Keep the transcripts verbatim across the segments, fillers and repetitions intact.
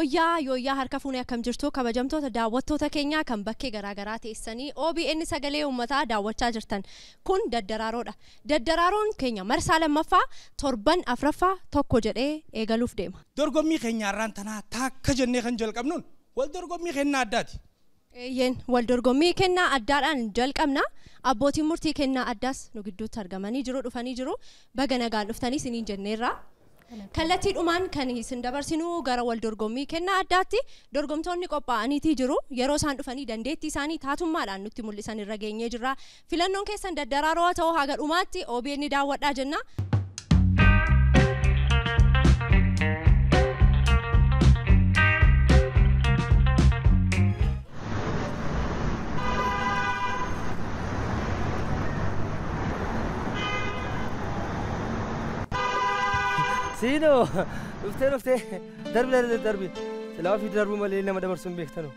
Yooyaa yooyaa harka fuunee akkam jirtu kabajamtoota daawwattoota keenyaa kan bakkee garaagaraa teessanii O B N sagalee uummataa daawwachaa jirtan kun daddaraaroodha. Daddaraaroon keenya marsaa lammaffaa torban afraffaa tokko jedhee eegaluuf deema. Dorgommii keenya irraan tanaa taakka jennee kan jalqabnuun wal dorgommii kennaa addaati. Eeyyeen wal dorgommii kennaa addaadhaan jalqabna. Abbootiin murtii kennaa addaas nu gidduutti argamanii jiru dhufanii jiru. Baga nagaan dhuftanii isiniin jenneerra. Kallattii dhumaan kan isin dabarsinuu gara wal dorgommii kennaa addaatti dorgomtoonni qophaa'aniitii jiru. Yeroo isaan dhufanii dandeettii isaanii taatummaadhaan nutti mul'isan irra geenyee jirra. Filannoon keessan daddaraaroo ta'uu haga dhumaatti O B N daawwadhaa jenna. Sino, usted usted, darbe darbe darbe, se la va a filtrar muy mal y le manda por su invierno.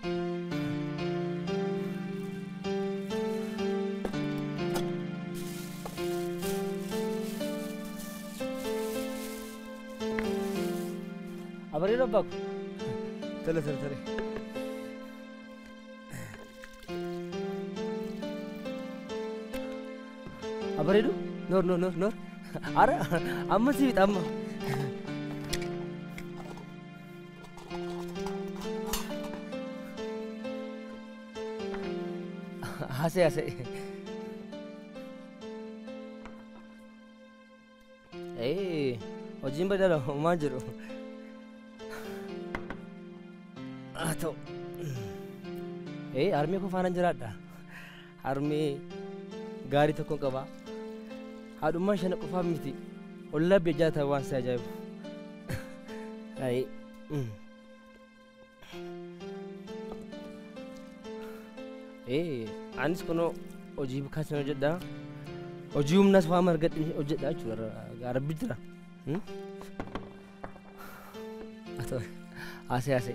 Abrir los bacos. Tele tele tele. Abrir? No no no no. Ara, amma sih amma. Hace hace. Eh, hojiin badala homaa jiru. Atau, eh, army ko faana jiraadha. Army gaarii tokko qaba. Haadhummaa shana qofaa miti. Ollaa biyyaa ta'uu waan si ajaa'ibu. Ai. Eh, anis kuno hojii bukaasin hojjedha. Hojii humnas waa margadhi hojjedha jechuudha. Garabbi jira. Atoo, asee asee.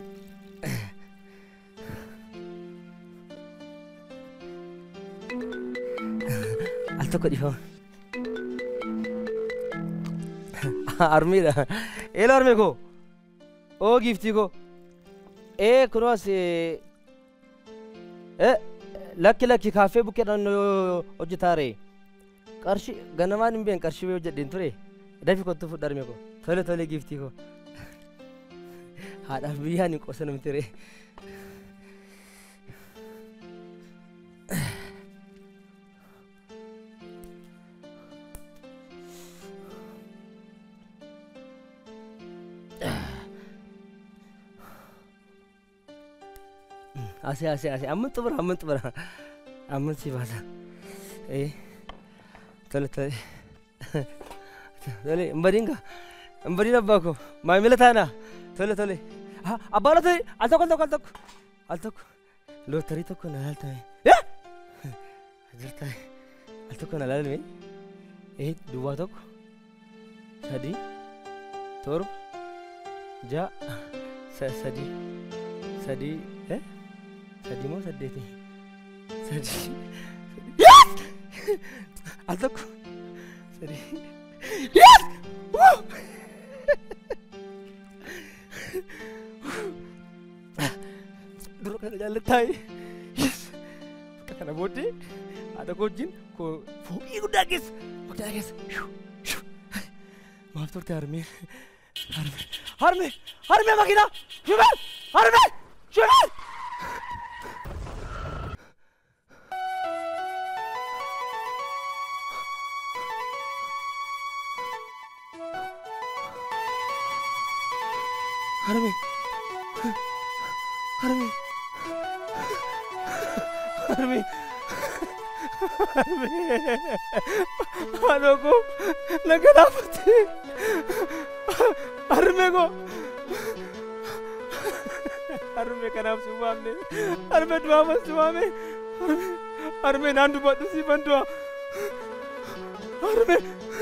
Al tokko dhifama. Army dah. Elo army ko. Oh gifti ko. Eh kuno si. Eh. Laki laki kafe buke dan hojjetare. Qarshi ganamaan hin been qarshi bee hojjedhin ture. Dafi kottu fudharme ko. Tole tole gifti ko. Haadhaaf biyyaan hin qosanum ture. Asih asih asih, aman tu ber, aman tu ber, aman sih bahasa. Eh, tole tole, tole, embadinga, embadina bago, mai milatana, tole tole. Ah, abang tu, altok altok altok, altok, lo teri tu kau nalal tu. Ya, ajar tu, altok kau nalal ni. Eh, dua tu, sadi, torb, ja, sadi, sadi, eh? Sadi mau sadi ni, sadi. Yes! Altok, sadi. Yes! Woo! Dulu kan jalan letai. Yes. Kena bodi, ada kojin, ko fuki udah guys, udah guys. Maaf tu termi, termi, termi, termi makina, cuba, termi, cuba. Army, Army, Army, Army, anakku, nak apa sih? Army ko, Army kenapa semua ni? Army dua mas semua ni, Army, Army nandu buat tu si bantu, Army,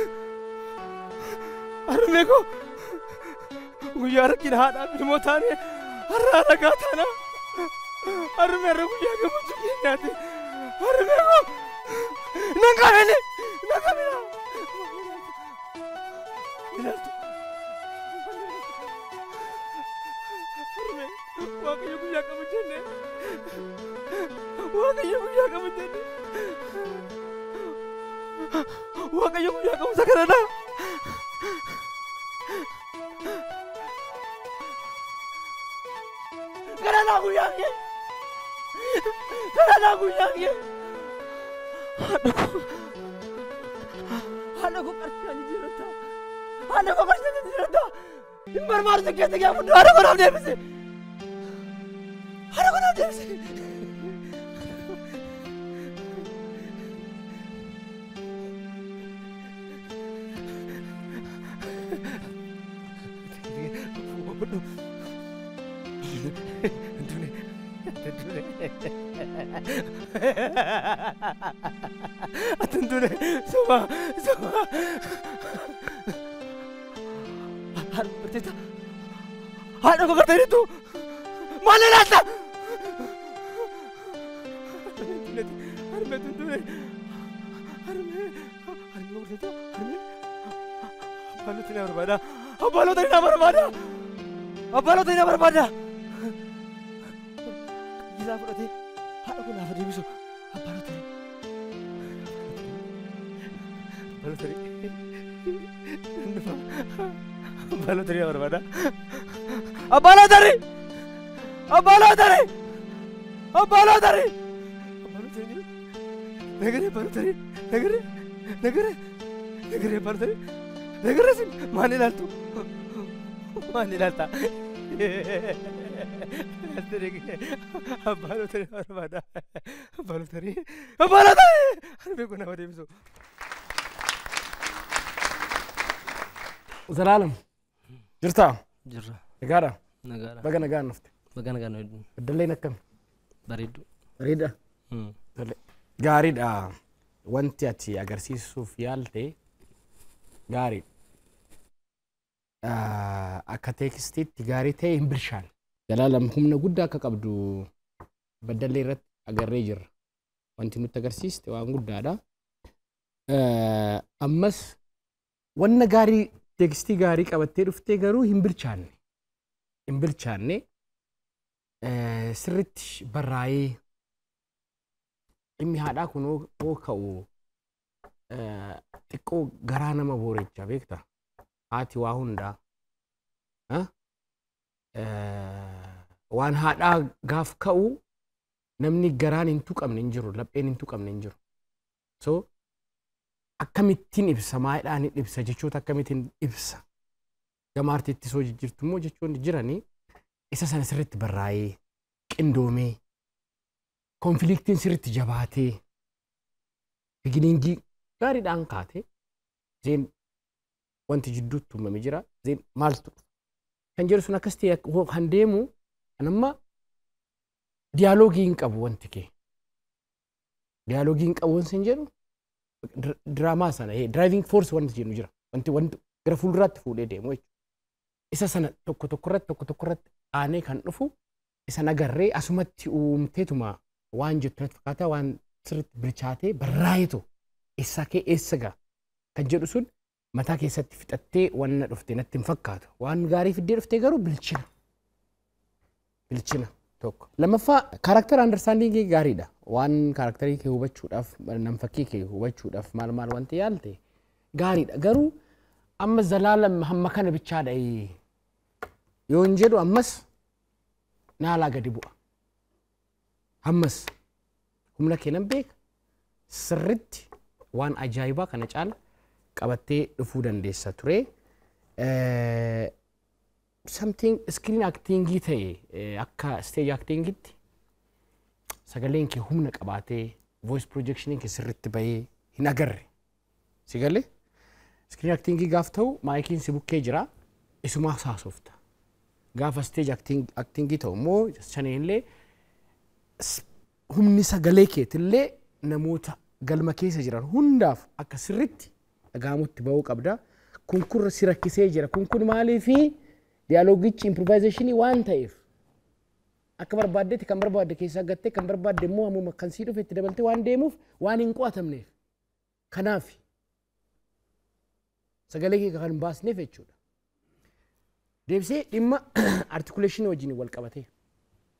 Army ko. Guyar kin hada bimotane harara gatana arme ro guyar ke mujuki nati arme ko nanga hele nanga mira mira arme waaqayyo guyyaa qabu jenne waaqayyo guyyaa qabu jenne waaqayyo guyyaa qabu sakarana karana guyyaa ke karana guyyaa ke hana ko karchani jirata hana ko karchani jirata imbar mar se kete gya mundu hana ko nam devise hana ko nam devise Atendure, sama, sama. Har bercerita. Har aku kata itu. Mana rasa? Har betendure. Har me, har me bercerita. Har me. Apa lu tidak berbeda? Apa lu tidak berbeda? Apa lu tidak berbeda? Gila berarti. Har aku nak berdiri besok. Apa lu tadi? Apa lu tadi? Apa lu tadi apa pada? Apa lu tadi? Apa lu tadi? Apa lu tadi? Apa lu tadi? Negara apa lu tadi? Negara, negara, negara apa lu tadi? Negara sih mana lalu? Mana lalu? Apa lu tadi apa pada? Apa lu tadi? Apa lu tadi? Harus aku nak berdiri besok. زلالم جرتا جرا نقارا نقارا بقى نقارا نفت بقى نقارا نودن بدلينا كم بريد ريدا امم قاريد اه وانت اتي اغرسيسو فيالتي قاريد آه اكاتيكستي تغاري تي امبرشان زلالم هم نقودا كقبدو بدلي رت اغريجر وانت نتغرسيستي وان قودا دا آه امس وانا قاري تكستي غاري قبتي رفتي غرو همبرچاني همبرچاني ا سرت براي امي هادا كنو وكو ا تكو غرانا مبوريچا بيكتا هاتي واهوندا ها ا وان هادا غاف كاو نمني غران انتو قمن انجرو لبين انتو قمن انجرو سو akkamittiin ibsa maayidhaan ibsa jechoota akkamittiin ibsa gamaartiitti soo jijjiirtu immoo jechoonni jiranii isa sana sirriitti barraa'ee qindoomee konfiliiktiin sirriitti jabaatee beginingii gaariidhaan kaatee zeen wanti jidduutti uumame jira zeen maaltu kan jedhu sun akkas ta'e kan deemu anamma diyaaloogii hin qabu wanti kee diyaaloogii hin qabu wanti hin jedhu drama sana eh driving force wanti jennu jira wanti wanti gara fuulduraatti fuudhee deemu jechuudha isa sana tokko tokko irratti tokko tokko irratti aanee kan dhufu isa nagarree asumatti uumteetuma waan jettu natti fakkaata waan sirriitti bilchaatee barraayitu isa kee eessaga kan jedhu sun mataa keessatti fixattee wanna dhufte natti hin fakkaatu waan gaarii fiddee dhuftee garuu bilchina bilchina tokko lammaffaa karakter understanding gaariidha waan karakterii kee hubachuudhaaf nam fakkii kee hubachuudhaaf maal maal wanti yaalte gaariidha garuu amma zalaalam hamma kana bichaadha yoon jedhu ammas naalaa gadi bu'a ammas humna kee nan beeka sirriitti waan ajaa'ibaa kana caala qabattee dhufuu dandeessa ture something screen acting ta'e akka stage acting itti sagaleen kee humna qabaatee voice projection kee sirriitti bahee hin agarre sigalee screen acting gaaf ta'u maayikiin si bukkee jira isuma saasofta gaafa stage acting acting ta'u immoo sanillee humni sagalee keetillee namoota galma keessa jiran hundaaf akka sirriitti dhagaamutti bahuu qabda kun kun si rakkisee jira kun kun maaliifi dialogichi improvisation waan ta'eef akka barbaadetti kan barbaadde keessa gattee kan barbaadde immoo amuma kan sii dhufetti dabaltee waan deemuuf waan hin qo'atamneef kanaaf sagalee kee kan baasneef jechuudha deebisee dhimma articulation wajjin wal qabatee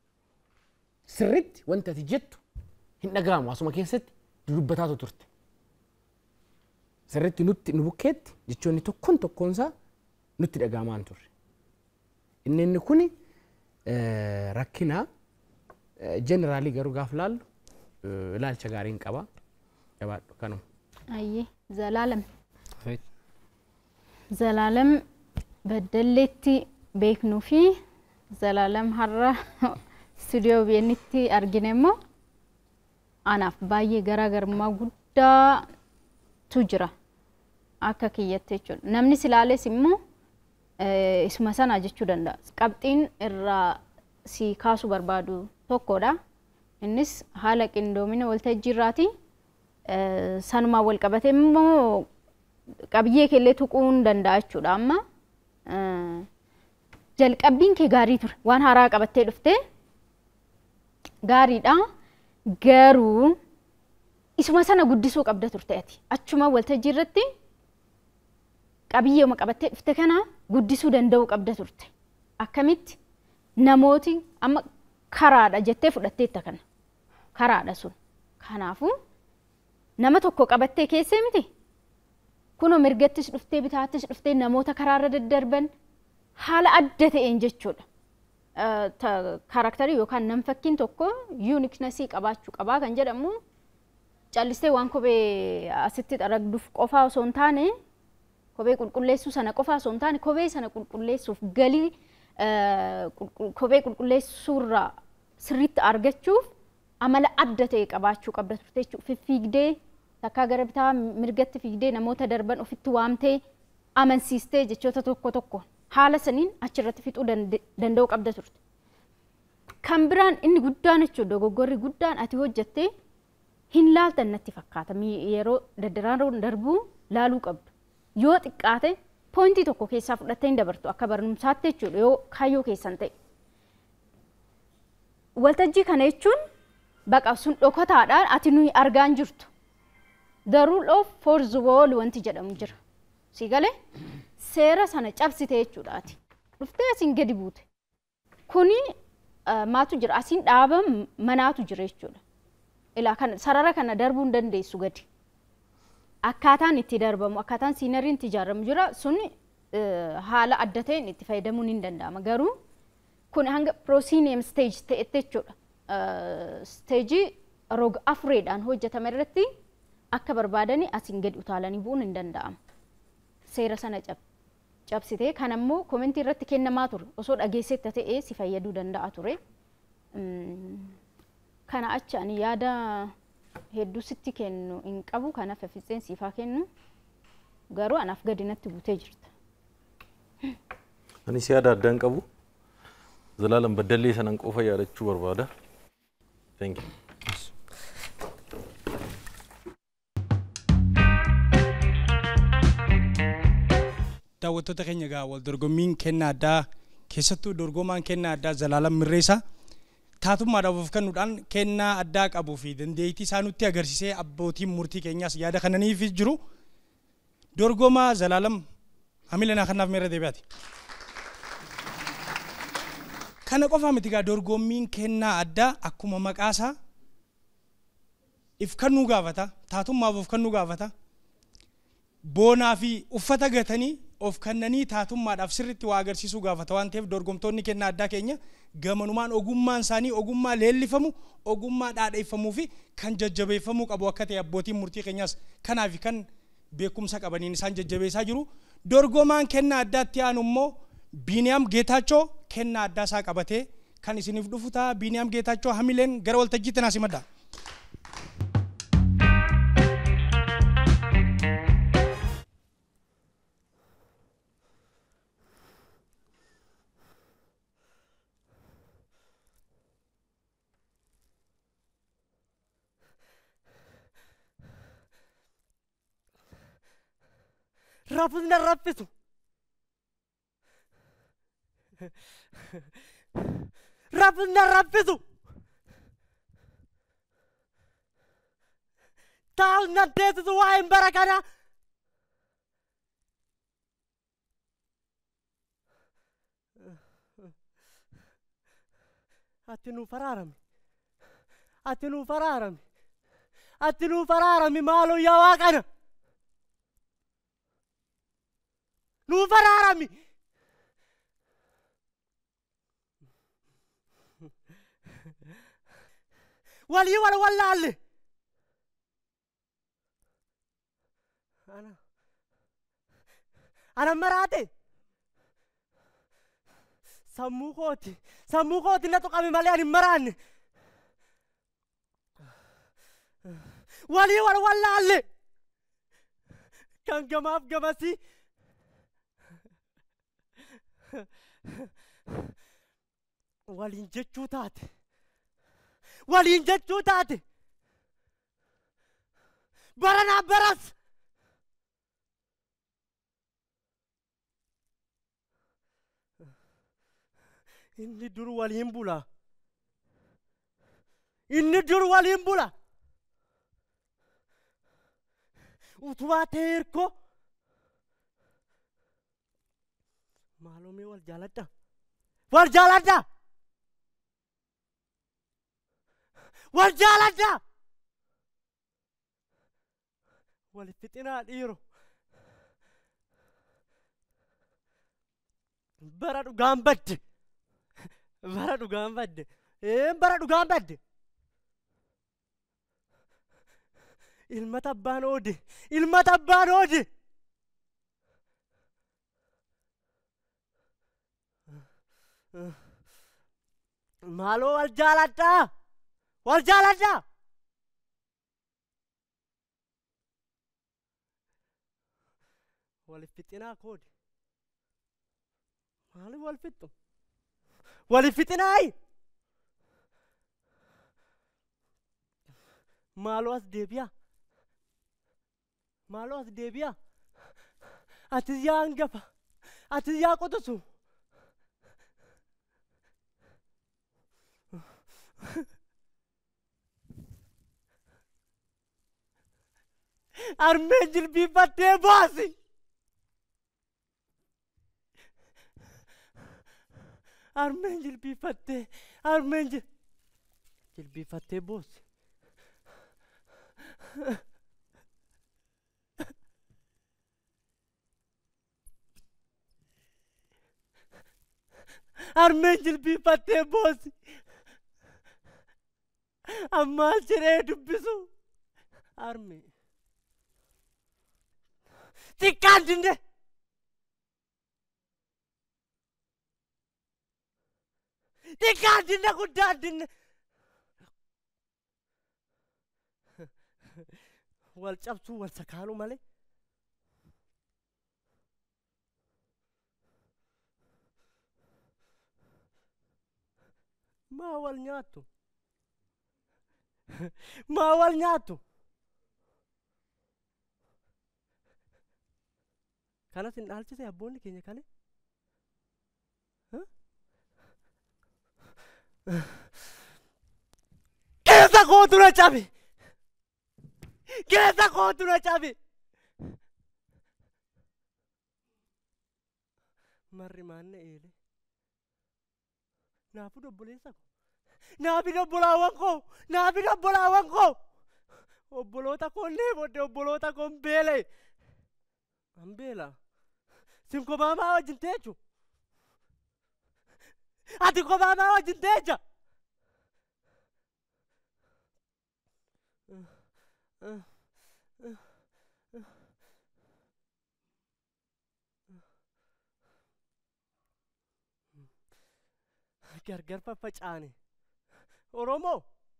sirriitti wanta ati jettu hin dhaga'amu asuma keessatti dubbataatu turte. Sirriitti nutti nu bukkeetti jechoonni tokkoon tokkoonsaa nutti dhaga'amaan turre. Inni inni kuni rakkina jeneraalii garuu gaaf laallu ilaalcha gaariin qaba. Jabaadhu kanuma. Ayyee Zalaalam. Zalaalam Baddalleetti beeknuu fi Zalaalam har'a stuudiyoo biyyannitti argine immoo anaaf baay'ee garaagarummaa guddaatu jira akka kiyyatti jechuudha. Namni silaalees immoo isuma sana jechuu danda'a. Qabxiin irraa si kaasuu barbaadu tokkodha. Innis haala qindoomina waltajjii irraati. Sanumaan wal qabatee immoo qabiyyee keellee tuquu hin danda'a jechuudha. Amma jalqabbiin kee gaarii ture. Waan haaraa qabattee dhuftee gaariidha. Garuu isuma sana guddisuu qabda turte ati. Achuma waltajjii irratti qabiyyeema qabattee dhufte kana guddisuu danda'uu qabda turte. Akkamitti namooti amma karaadha jettee fudhatteetta kana. Karaadha sun. Kanaafuu nama tokko qabattee keessee miti. Kunoo mirgattis dhuftee bitaattis dhuftee namoota karaarra daddarban haala adda ta'een jechuudha. Kaaraaktarii yookaan nam fakkiin tokko yuuniknesii qabaachuu qabaa kan jedhamu callistee waan kophee asitti xaragduuf qofaa osoo hin taane kophee qulqulleessuu sana qofaa osoo hin taane kophee sana qulqulleessuuf galii kophee qulqulleessuurraa sirriitti argachuuf amala adda ta'e qabaachuu qabda turte jechuudha. Fiffiigdee takkaa gara bitaa mirgatti fiigdee namoota darban ofitti waamtee amansiistee jechoota tokko tokko haala saniin achirratti fixuu danda'uu qabda turte. Kan biraan inni guddaan jechuudha dogoggorri guddaan ati hojjettee hin laaltan natti fakkaata. Yeroo daddaraan darbuu laaluu qabdu. Yoo xiqqaate poointii tokko keessaa fudhattee hin dabartu akka barumsaatti jechuudha yoo kaayyoo keessan ta'e. Waltajjii kana jechuun baqa sun dhokotaadhaan ati nuyi argaa hin jirtu. The rule of fourth wall wanti jedhamu jira. Si galee seera sana cabsite jechuudha ati. Dhuftee asiin gadi buute. Kuni maatu jira asiin dhaaba manaatu jira jechuudha. Ilaa kana sarara kana darbuu hin dandeessu gadi. Akkaataan itti darbamu akkaataan siinariin itti ijaaramu jira sun haala adda ta'een itti fayyadamuun hin danda'ama. Garuu kun hanga proscenium stage ta'etti jechuudha. Stage roga afureedhaan hojjetame irratti akka barbaadani asiin gadi utaalanii bu'uun hin danda'amu. Seera sana cabsitee kan ammoo komentii irratti kennamaa ture osoo dhageessetta ta'ee si fayyaduu danda'a ture. Kana achi ani yaada hedduu sitti kennu hin qabu kanaaf affiseen siifaa kennu garuu anaaf gadi natti buutee jirta. Anis yaada adda hin qabu. Zalaalam Baddallee sanan qofa yaadachuu barbaada. Thank you. Daawwattoota keenya egaa wal dorgommiin kennaa addaa keessattuu dorgomaan kennaa addaa Zalaalam Mirreessaa taatummaadhaaf of kennuudhaan kennaa addaa qabuu fi dandeettii isaa nutti agarsiisee abbootiin murtii keenyaas yaada kananiif jiru. Dorgomaa Zalaalam hamilanaa kanaaf meerra deebi'aati. Kana qofaa miti egaa dorgommiin kennaa addaa akkuma maqaasaa if kennuu gaafata taatummaaf of kennuu gaafata. Boonaa fi uffata gatanii of kennanii taatummaadhaaf sirriitti waa agarsiisuu gaafata waan ta'eef dorgomtoonni kennaa addaa keenya gamanumaan ogummaan isaanii ogummaa leellifamu ogummaa dhaadheeffamuu fi kan jajjabeeffamuu qabu akka ta'e abbootiin murtii keenyaas kanaaf kan beekumsa qabaniin isaan jajjabeessaa jiru. Dorgomaan kennaa addaatti aanu immoo Biiniyaam Geetaachoo kennaa addaa isaa qabatee kan isiniif dhufu ta'a. Biiniyaam Geetaachoo hamileen gara waltajjiitti naas himadha. Rapusna rapisu. Rapusna rapisu. Tahu nanti itu wae barakana. Ati nu fararami. ati nuu faraarami ati nuu faraarami maaloo yaa waaqana nuu faraarami walii wal wallaalle ana ana maraate sammuu kooti sammuu kooti na tuqame malee ani maraanne walii wal wallaalle kan gamaaf gamasi waliin jechuu taate waliin jechuu taate baranaa baras inni dur waliin bula inni dur waliin bula utubaa teerko maalumee wal jaaladha wal jaaladha wal jaaladha wal fixinaa dhiiro bara dhugaan badde bara dhugaan badde ee bara dhugaan badde ilmata abbaan oode ilmata abbaan oode maaloo wal jaaladha wal jaaladha wal fixinaa koode maali wal fixu wal fixinaayi maaloo as deebi'a maaloo as deebi'a atis yaa hangafa atis yaa qotosu armeen jilbiifattee baasi armeen jilbiifattee armeen jilbiifattee boosi armeen jilbiifattee boosi ammaal jedhee dubbisu armee xiqqaan dinne xiqqaan dinne guddaan dinne wal cabsuu wal sakaaluu malee maa wal nyaattu maa wal nyaattu kanas hin dhaalchise abboonni keenya kale keessa kootu na cabe keessa kootu na cabe marri maanne eele naafu dobboleessa ko naafi dobbolaawwan koo naafi dobbolaawwan koo obboloota koonnee bodde obboloota koon beele an beela sin kophaa wajjin teechu ati kophaa wajjin teecha gargar faffacaane oromoo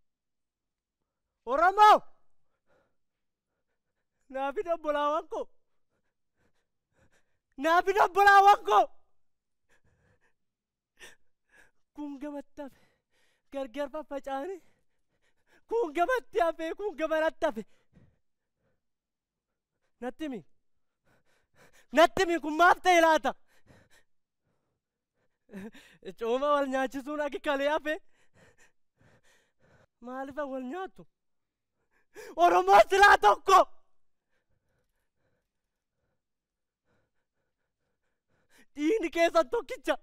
oromoo naafi dobbolaawwan koo naafi dobbolaawwan koo kun gamatti hafe gargar faffacaane kun gamatti hafe kun gamanatti hafe natti himi natti himi kun maaf ta'e laata cooma wal nyaachisuun aki kalee hafe maalifa wal nyaattu oromoo silaa tokko dhiigni keessan tokkicha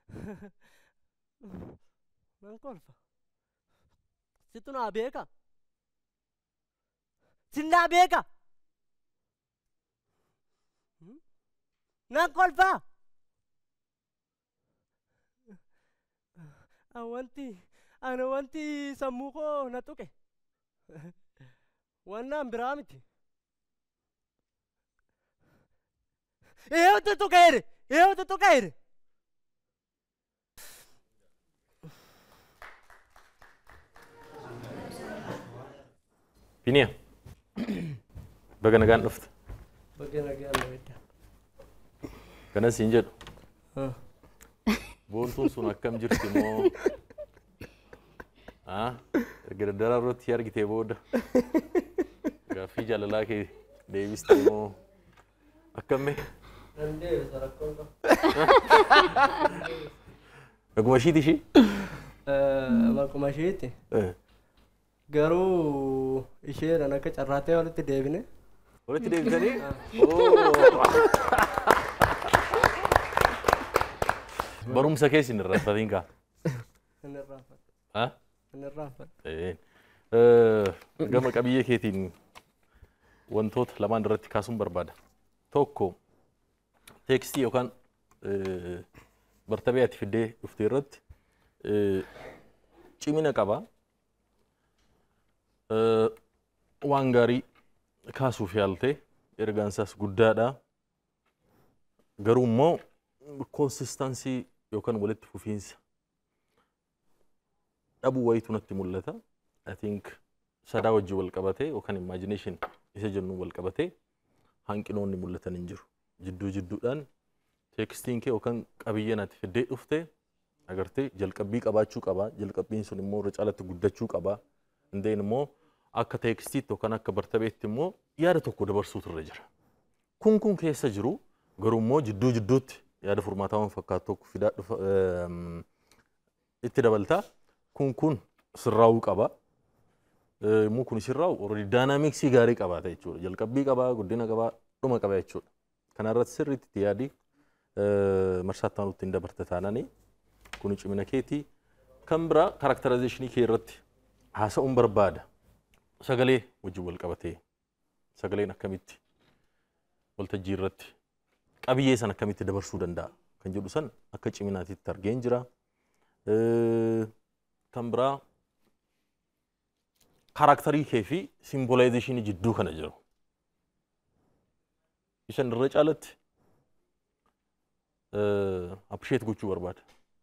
Nan kolfa. Situ naa beeka. Sin naa beeka. Nan kolfa. Awanti, ana wanti sammuu koo na tuqe. Wannaan biraa miti. Eenyutu tuqeere? Eenyutu tuqeere? Biniya. Baga nagaan dhufte. Baga nagaan dhufte. Kana siin jedhu. Boontuun sun akkam jirti moo? Ah, erga daldala irratti argitee booda. Gaaffii jaalalaa kee deebistee moo? Akkamii? Nan deebisa rakkoon qaba. Akkuma ishiiti ishii? Akkuma ishiiti. Garuu isheedhaan akka carraatee walitti deebine. Walitti deebitanii? Barumsa keessa hin irraanfatiin kaa? Hin irraanfatu. Haa? Hin irraanfatu. Gama qabiyyee keetiin wantoota lamaan irratti kaasuun barbaada. Tokko teekstii yookaan bartabee ati fiddee dhuftee irratti cimina qaba. Waan gaarii kaasuuf yaaltee ergaan isaas guddaadha. Garuu immoo konsistansii yookaan walitti fufiinsa dhabuu wayitu natti mul'ata. I think sadaa wajjin wal qabatee yookaan imagination isa jennuun wal qabatee hanqinoonni mul'atan hin jiru. Jidduu jidduudhaan teekstiin kee yookaan qabiyyeen ati fiddee dhuftee agartee jalqabbii qabaachuu qaba. Jalqabbiin sun immoo irra caalatti guddachuu qaba. Indeen immoo akka teekstiitti yookaan akka bartabeetti immoo yaada tokko dabarsuutu irra jira. Kun kun keessa jiru garuu immoo jidduu jidduutti yaada furmaataa waan fakkaatu tokko fidaa dhufa itti dabaltaa. Kun kun sirraa'uu qaba. Immoo kun sirraa'u already daayinaamiksii gaarii qabaata jechuudha. Jalqabbii qabaa, guddina qabaa, dhuma qabaa jechuudha. Kana irratti sirriitti itti yaadii marsaattaan ittiin dabarte taananii kun cimina keetii. Kan biraa karaktarizeeshinii kee irratti haasa'uun barbaada. Sagalee wajjin wal qabatee sagaleen akkamitti waltajjii irratti qabiyyee san akkamitti dabarsuu danda'a kan jedhu san akka ciminaatiitti argeen jira. Kan biraa karaktarii kee fi simboolaayizeeshinii jidduu kana jiru. Isan irra caalatti appisheet gochuu barbaada.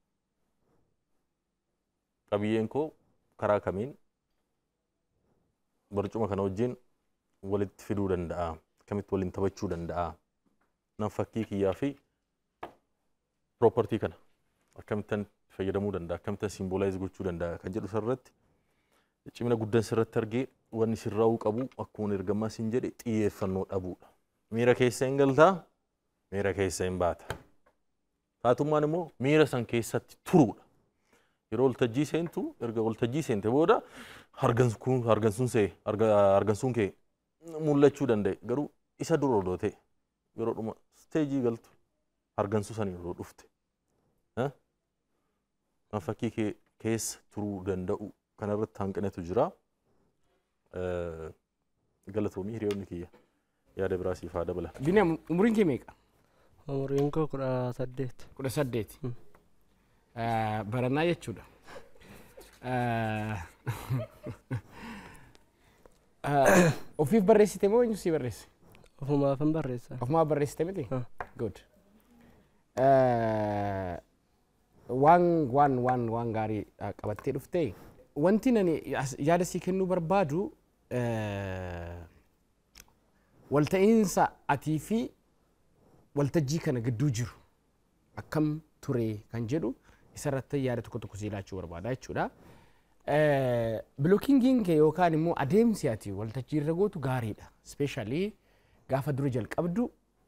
Qabiyyeen koo karaa kamiin barcuma kana wajjin walitti fiduu danda'a. Akkamitti waliin taphachuu danda'a. Nan fakkii kiyyaa fi piroopartii kana akkamittan fayyadamuu danda'a. Akkamittan simboolaayiz gochuu danda'a kan jedhu sirratti cimina guddaan sirratti argee wanni sirraa'uu qabu akkuma ergamaa siin jedhe xiyyeeffannoo dhabuudha. Miira keessa hin galtaa, miira keessa hin baata. Taatummaan immoo miira san keessatti turuudha. Yeroo waltajjii seentu erga waltajjii seente booda hargansuun hargansuun see hargansuun kee mul'achuu danda'e garuu isa dura odoo ta'e yeroo dhuma steejii galtu hargansuu sanii odoo dhufte. Kan fakkii kee keessa turuu danda'u kanarratti hanqinetu jira. Galatoomii hiriyoonni kiyya yaada biraa siif haa dabala. Biniyaam umuriin kee meeqa? Umuriin koo kudha saddeet. Kudha saddeet. Barannaa jechuudha. Ofiif barreessite moo eenyu si barreesse? Ofumaaf hin barreessa. Ofumaaf barreessite miti? Good. Waan waan waan waan gaarii qabattee dhuftee wanti nani yaada sii kennuu barbaadu walta'iinsa atii fi waltajjii kana gidduu jiru akkam ture kan jedhu isarratti yaada tokko tokko silaachuu barbaada jechuudha. Blockingiin kee yookaan immoo adeemsi ati waltajjii irra gootu gaariidha. Especially gaafa dura jalqabdu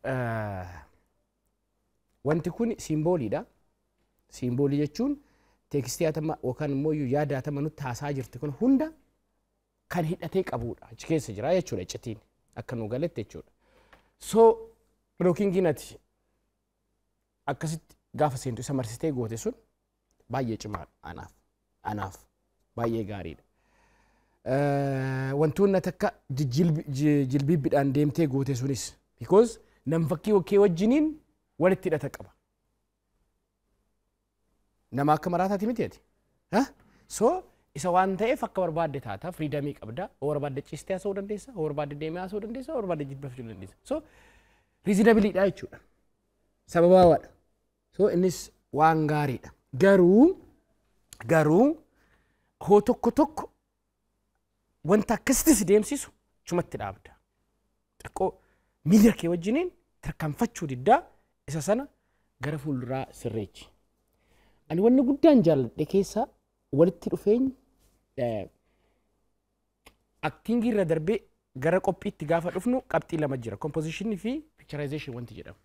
wanti kun simbooliidha. Simboolii jechuun teekstii atama yookaan immoo yaada atama nutti haasaa jirti kun hunda kan hidhatee qabudha. Achi keessa jira jechuudha iccitiin akka nu galetti jechuudha. So blockingiin ati akkasitti gaafa seentu isa marsitee goote sun baay'ee cimaadha anaaf anaaf baay'ee gaariidha. Wantoonni takka jilbiibbiidhaan deemtee goote sunis because nam fakkii kee wajjiniin walitti hidhata qaba. Nama akka maraataati miti ati. So isa waan ta'eef akka barbaadde taata freedomii qabda. Oo barbaadde ciistee haasa'uu dandeessa, oo barbaadde deemee haasa'uu dandeessa, oo barbaadde jilbafachuu dandeessa. So reasonablyidha jechuudha. Sababaawaadha. So innis waan gaariidha. Garuu garuu hoo tokko tokko wanta akkasitti deemsisu chumatti dhaabda. Xiqqoo miira kee wajjiniin tarkaanfachuu diddaa isa sana gara fuulduraa sirreechi. Ani wanni guddaan jaalladhe keessa walitti dhufeenya aktiingii irra darbee gara qophiitti gaafa dhufnu qabxii lama jira. Composition fi picturization wanti jedhamu.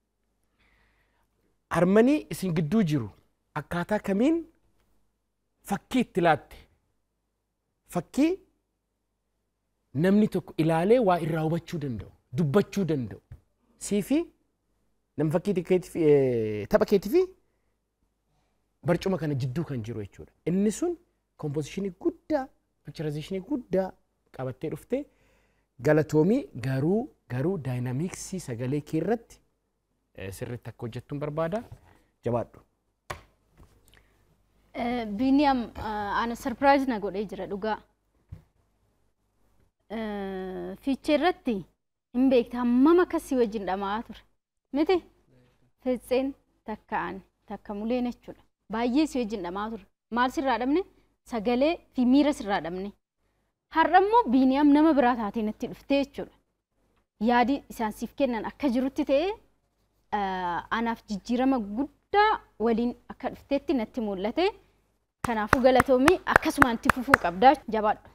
Harmanii isin gidduu jiru akkaataa kamiin fakkii itti laatte. Fakkii namni tokko ilaalee waa irraa hubachuu danda'u, dubbachuu danda'u. Siifi nam fakkii tapha keetii fi barcuma kana jidduu kan jiru jechuudha. Inni sun composition guddaa, picturization guddaa qabattee dhufte galatoomii garuu garuu daayinaamiksii sagalee kee irratti sirriitti akka hojjettuun barbaada. Jabaadhu. Biniam ana surprise na godhee jira dhugaa. Fiichee irratti hin beektu hammam akkasii wajjin dhamaa ture. Miti fiixeen takka'an takka muleen jechuudha. Baay'ee si wajjin dhamaa ture. Maal sirraa dhabne? Sagalee fi miira sirraa dhabne. Har'a immoo Biniam nama biraa taatee natti dhuftee jechuudha. Yaadi isaan siif kennan akka jirutti ta'ee anaaf jijjiirama guddaa waliin akka dhufteetti natti mul'ate. Kanaafuu galatoomii akkasumaan itti fufuu qabdaa jabaadhu.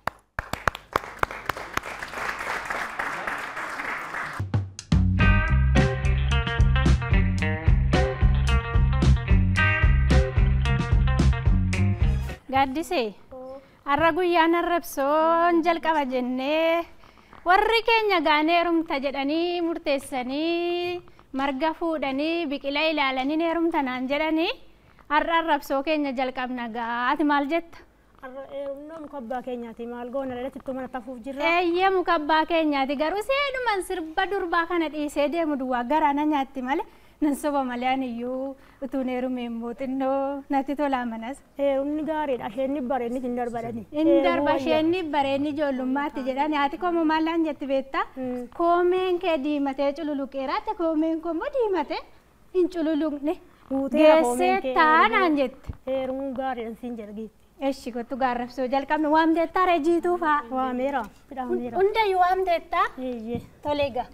Gaaddisee har'a guyyaan arrabsoon jalqaba jennee warri keenya gaanee heerumta jedhanii murteessanii marga fuudhanii biqila ilaalanii heerumta naan jedhanii har'a arrabsoo keenya jalqabna gaati maal jetta? Heerumna mukabbaa keenyaati maal goona dhalatti ittoo mana tafuuf jirra. Eeyyee mukabbaa keenyaati garuu seenuman sirba durbaa kana dhiisee deemu duwwaa garaana nyaatti malee nan soba malee aniyyuu utuun heerumeen mooxinnoo natti tolaa manas. Heerumni gaariidha isheenni bareenni hin darbadhani. Hin darba isheenni bareenni ijoollummaatti jedhani haati koomoo maallaan jetti beektaa? Koomeen kee diimatee cululuqeeraatti koomeen koo immoo diimatee hin cululuqne. Geessee taanaan jette. Heerumni gaariidha siin jedha. Eshi kottu gaarrabsoo jalqabne waamteettaa reejiituu faa. Waameera. Hundayyuu waamteettaa? Eeyyee. Tolee gaa.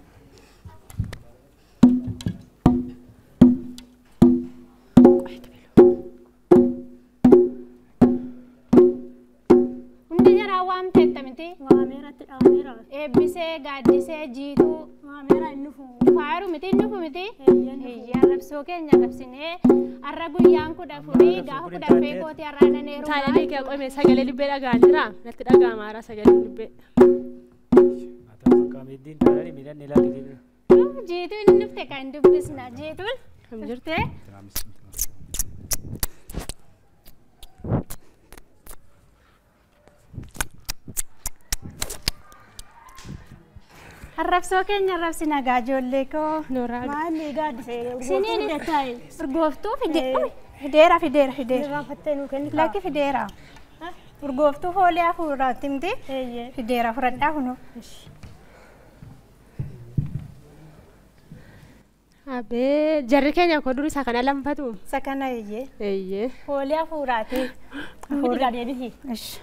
Waamteetta miti? Waameeratti dhaameera. Eebbisee gaaddisee jiituu. Waameera inni nufu. Faayiru miti inni nufu miti? Eeyyee arrabsoo keenya arrabsinee har'a guyyaan kudha furii gaafa kudha fee kooti har'aa naneeru. Taalee kee qoome sagalee libbee dhagaan jira natti dhagaama haaraa sagalee libbee. Jiituu inni nufte kan dubbisna jiituun. Kam jirtee? Arrabsoo keenya arrabsina gaa ijoollee koo. Nooraa. Maalli gaaddisee Siniin urgooftuu fideera fideera fideera fideera. Raafattee nuu kenni. Lakki fideera. Urgooftuu foolii hafuuraatti miti? Eeyyee. Fideera fudhadhaa kunoo. Abee jarri keenya koo durii isaa kana lamfatu. Isa kana eeyyee. Eeyyee. Foolii hafuuraati. Hafuurri gaadheedisi. Ishi.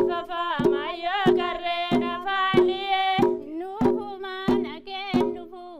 Nufu mana ke nufu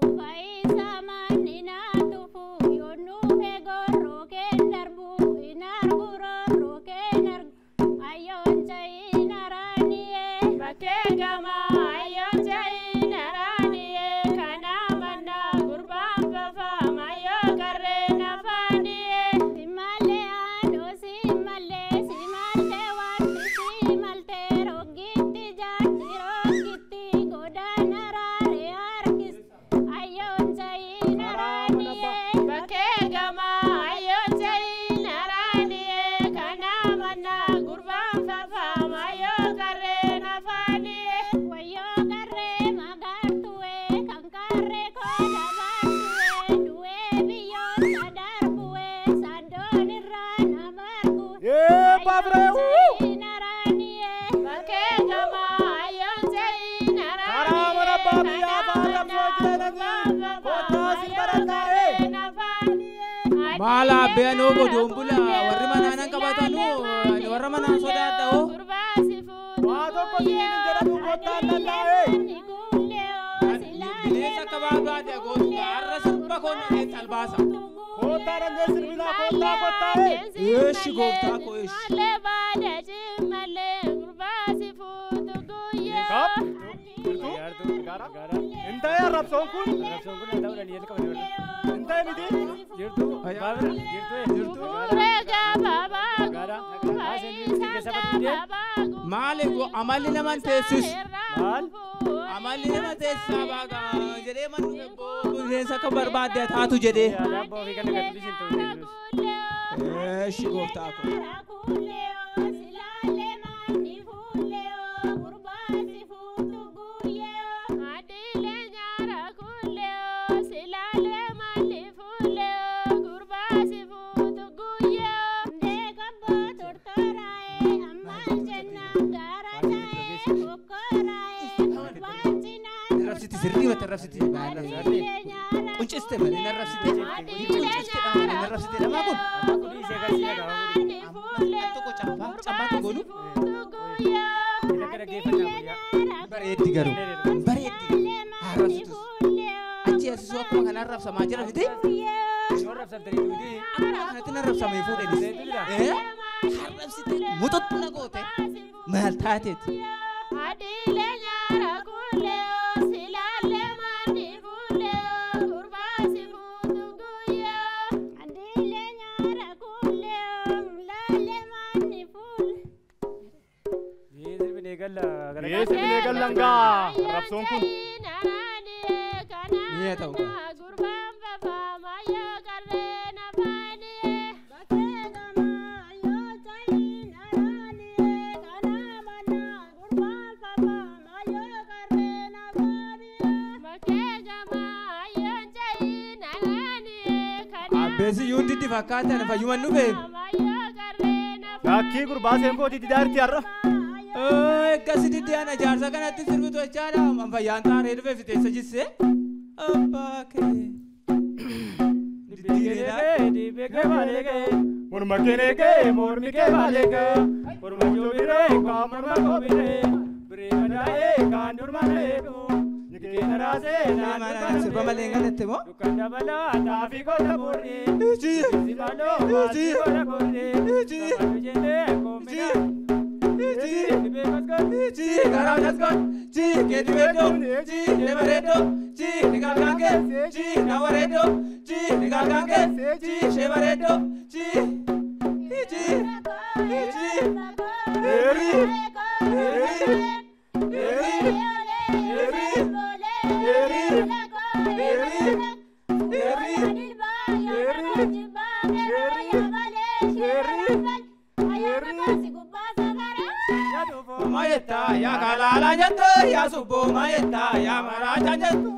Maal abbeenoo bodoon bula warri manaan qabatanu warra manaan sodaadha'oo. Waa tokko siin jedhamu kottaan danda'ee. Bineensa akka baaduu gootu har'a sirba koon keessatti albaasa. Kottaa danda'ee sirbinaa kottaa kottaa. Eeshi gooftaa koo eeshi. Kap. Intee arrabsoon kun. Arrabsoon kun ta'uu danda'e qabu. Intee miti. Jirtu. Baabira. Jirtu. Jirtu. Maali amalli naman teessis. Maal? Amalli nama teessisaa baaga jedhee manni bineensa akka barbaadde taatu jedhee. Dabboo fi kan gadi bishin ta'u. Eeshi gooftaa koo. Sirrii mata rafsiti qunciste malee na rafsite qunciste dha malee na rafsite dha maakun Kuni ishee galchee qaba. tokko campaa campaa tokko nu Akka dhaggeeffannaa guyyaa. bareeddi garuu bareeddi haa rafsitus achi asisuu akkuma kanaan rafsamaa jira miti Yoo rabsabtanii duuti. akkuma kanatti na rafsamee fuudhenis haa rafsite mututti na goote maal taateeti. Yes, ini galang ka. Rapsong kun. Iya tahu kan. Abesi yundi di fakkaatan fayyuman nu beeku. Lakkii gurbaa seengoo titi daarti har'a. Akkasi diddiyaana jaarsa kanatti sirbitu jechaadha. An fayyaan taaree dhufe fiteessa jisse. Abbaa kee. Dibeke baleke, morma kereke, mormi ke baleke, morma jobire, ka morma kobire, bire madae, ka durma leku, nike narase, na Mana sirba malee galatti moo? dukanda bala, taafi kota burri, Uji. sibalo, masi kota burri, kapatu jende, komina, Uji. dibe kaskon, Uji. Garaan asgoon. Uji. Keeti beekoo. Uji. Lebareedoo. Uji. Nigaagaange. Uji. Nawareedoo. Uji. Nigaagaange. Uji. Shebareedoo. Uji. Uji. Uji. Eri. Eri. Eri. Eri. Eri. Eri. Eri. Mayetta ya kalala jatto ya subbo mayetta ya maraja jatto.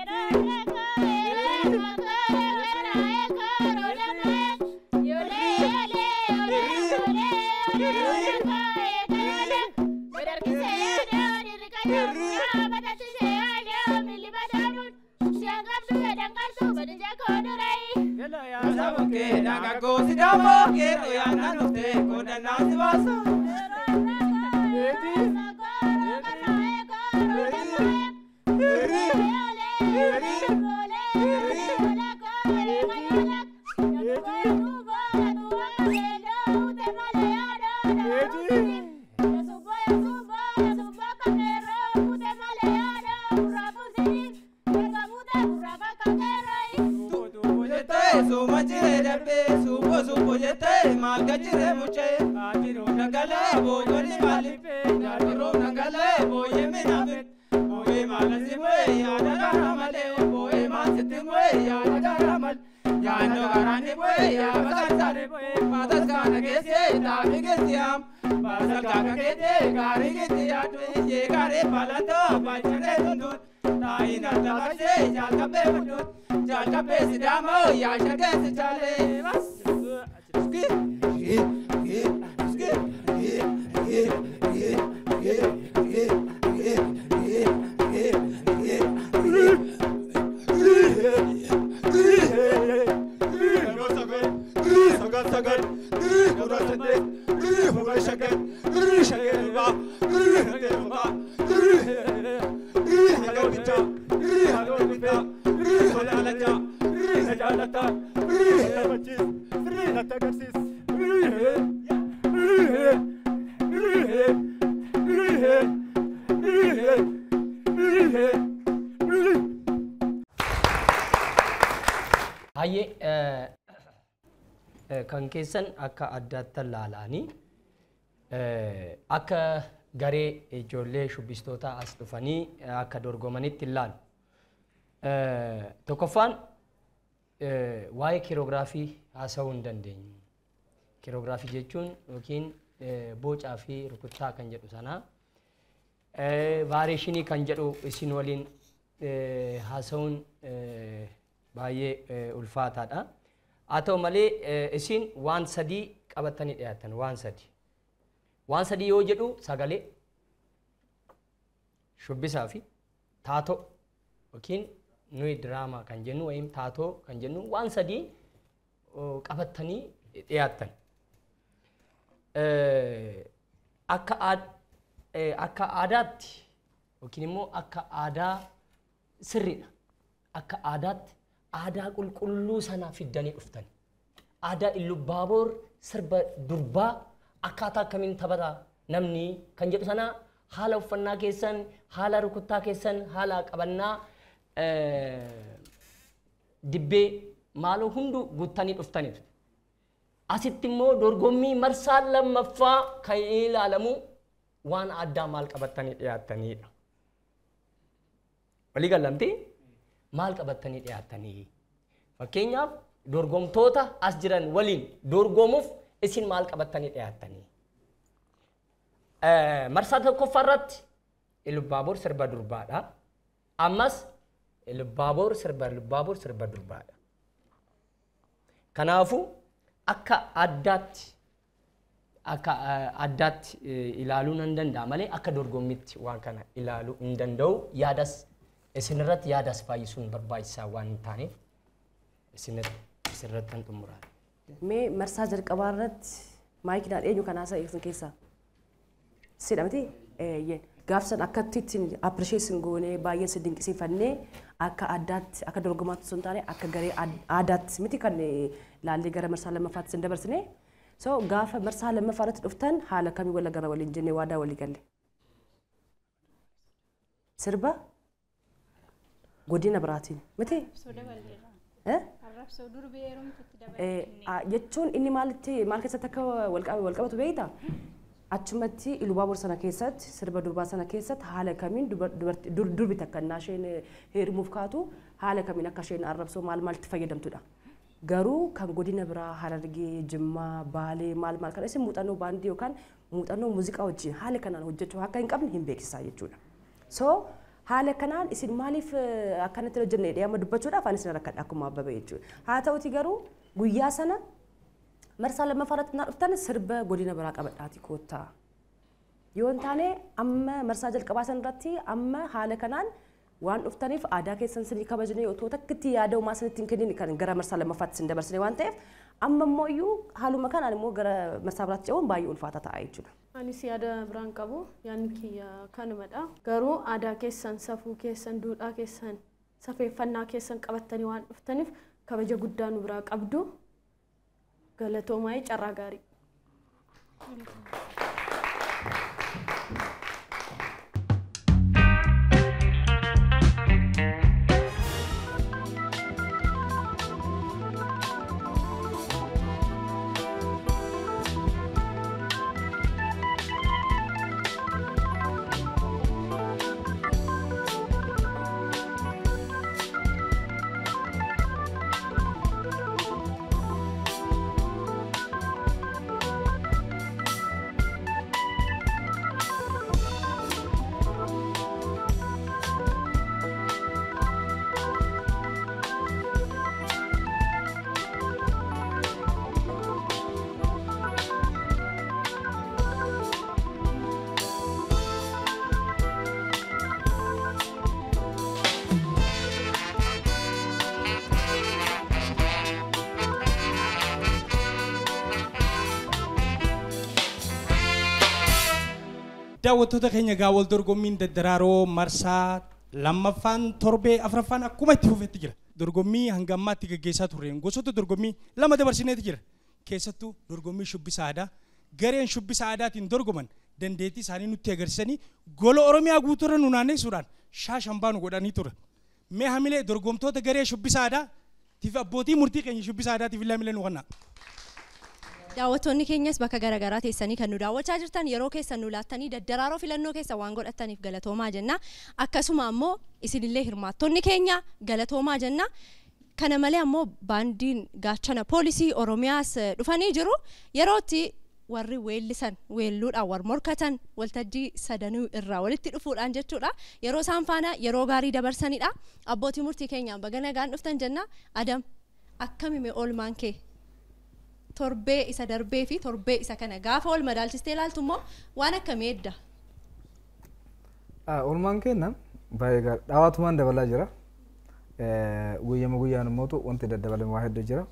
Saboke daga gosi damo kero ya nanute koda nasi baso. Nata, nata machis, nata garsis. Hayyee kan keessan akka addaatti laalanii akka garee ijoollee shubbistootaa as dhufanii akka dorgomanitti ilaalu. Tokkoffaan waa'ee kiroogiraafii haasa'uu hin dandeenyu. Kiroogiraafii jechuun yookiin bocaa fi rukuttaa kan jedhu sanaa vaareeshinii kan jedhu isin waliin haasa'uun baay'ee ulfaataadha. Haa ta'u malee isin waan sadii qabatanii dhiyaatan waan sadii. Waan sadii yoo jedhu sagalee, shubbisaa fi taatoo yookiin nuyi diraamaa kan jennu wayim taatoo kan jennu waan sadii qabatanii dhiyaatan. Akka akka aadaatti yookiin immoo akka aadaa sirriidha. Akka aadaatti aadaa qulqulluu sana fiddanii dhuftan. Aadaa Illubaaboor sirba durbaa akkaataa akkamiin taphata namni kan jedhu sana haala uffannaa keessan, haala rukuttaa keessan, haala qabannaa dibbee maaloo hundu guuttanii dhuftaniiru. Asitti immoo dorgommii marsaa lammaffaa kan ilaalamu waan addaa maal qabattanii dhiyaattaniidha. Walii gallamtee maal qabattanii dhiyaattanii? Fakkeenyaaf dorgomtoota as jiran waliin dorgomuuf isin maal qabattanii dhiyaattanii? Marsaa tokkoffaa irratti Illubaaboor sirba durbaadha. Ammas Illubaaboor sirba Illubaaboor sirba durbaadha. Kanaafuu akka addaatti akka addaatti ilaaluu nan danda'a malee akka dorgommitti waan kana ilaaluu hin danda'u. Yaadas isinirratti yaadas fayyisuun barbaachisaa waan hin taaneef isinirratti kan xumuraa. Mee marsaa jalqabaa irratti maayikiidhaan eenyu kan haasa'e isin keessaa? Sidha miti? Gaafsan akkatti ittiin appirisheessin goonee baay'ee si dinqisiifannee akka addaatti akka dorgomaatti osoo hin taane akka garee aadaatti miti kan laallee gara marsaa lammaffaatti isin dabarsine. So gaafa marsaa lammaffaa irratti dhuftan haala kamii wal gara waliin jennee waadaa walii galle. Sirba godina biraatiin miti? Jechuun inni maalitti maal keessatti akka wal qabatu beektaa? Achumatti Illubaaboor sana keessatti sirba durbaa sana keessatti haala kamiin durbi takka innaa isheen heerumuuf kaatu haala kamiin akka isheen arrabsoo maal maalitti fayyadamtudha. Garuu kan godina biraa Harargee, Jimmaa, Baalee maal maal kana isin muuxannoo baandii yookaan muuxannoo muuziqaa wajjin haala kanaan hojjechuu akka hin qabne hin beeksisaa jechuudha. So haala kanaan isin maaliif akkanatti hojjennee dhiyaama dubbachuudhaaf ani isin rakkadha akkuma abbabee jechuudha. Haa ta'uti garuu guyyaa sana marsaa lammaffaa irratti naa dhuftan sirba godina biraa qabadhaati koottaa. Yoo hin taane amma marsaa jalqabaa sana irratti amma haala kanaan waan dhuftaniif aadaa keessan sinii kabajnee otoo takkitti yaada uumaa sanitti hin kennin kan gara marsaa lammaffaatti sin dabarsine waan ta'eef amma immoo iyyuu haaluma kanaan immoo gara marsaa biraatti ce'uun baay'ee ulfaataa ta'a jechuudha. Anis yaada biraan qabu yaadni kiyya kanumadha. Garuu aadaa keessan, safuu keessan, duudhaa keessan, safeeffannaa keessan qabattanii waan dhuftaniif kabaja guddaa nu biraa qabdu. Galatoomaa carraa gaarii. daawwattoota keenya gaawwal dorgommiin daddaraaroo marsaa lammaffaan torbee afraffaan akkuma itti fufetti jira. dorgommii hanga ammaatti gaggeessaa turreen gosoota dorgommii lama dabarsineeti jira. Keessattuu dorgommii shubbisa aadaa gareen shubbisa aadaatiin dorgoman dandeettii isaanii nutti agarsiisanii gola Oromiyaa guutuurra nu naanneessuudhaan shaashambaa nu godhanii ture. Mee hamilee dorgomtoota garee shubbisa aadaatiif abbootii murtii keenya shubbisa aadaatiif illee hamilee nu qonnaa. Daawwattoonni keenyas bakka garaagaraa teessanii kan nu daawwachaa jirtan yeroo keessan nu laattanii daddaraaroo filannoo keessa waan godhataniif galatoomaa jenna. Akkasuma ammoo isinillee hirmaattonni keenya galatoomaa jenna. Kana malee ammoo baandiin gaachana poolisii Oromiyaas dhufanii jiru. Yerootti warri weellisan weelluudhaan war morkatan waltajjii sadanuu irraa walitti dhufuudhaan jechuudha. Yeroo isaan faana yeroo gaarii dabarsanidha. Abbootii murtii keenyaan baga nagaan dhuftan jenna. Adam akkamime oolmaan kee torbee isa darbee fi torbee isa kana gaafa wal madaalchistee ilaaltu immoo waan akkamii edda? Oolmaan keenya baay'ee dhawaatumaan dabalaa jira. Guyyama guyyaan immoo wanti daddabalame waa hedduu jira.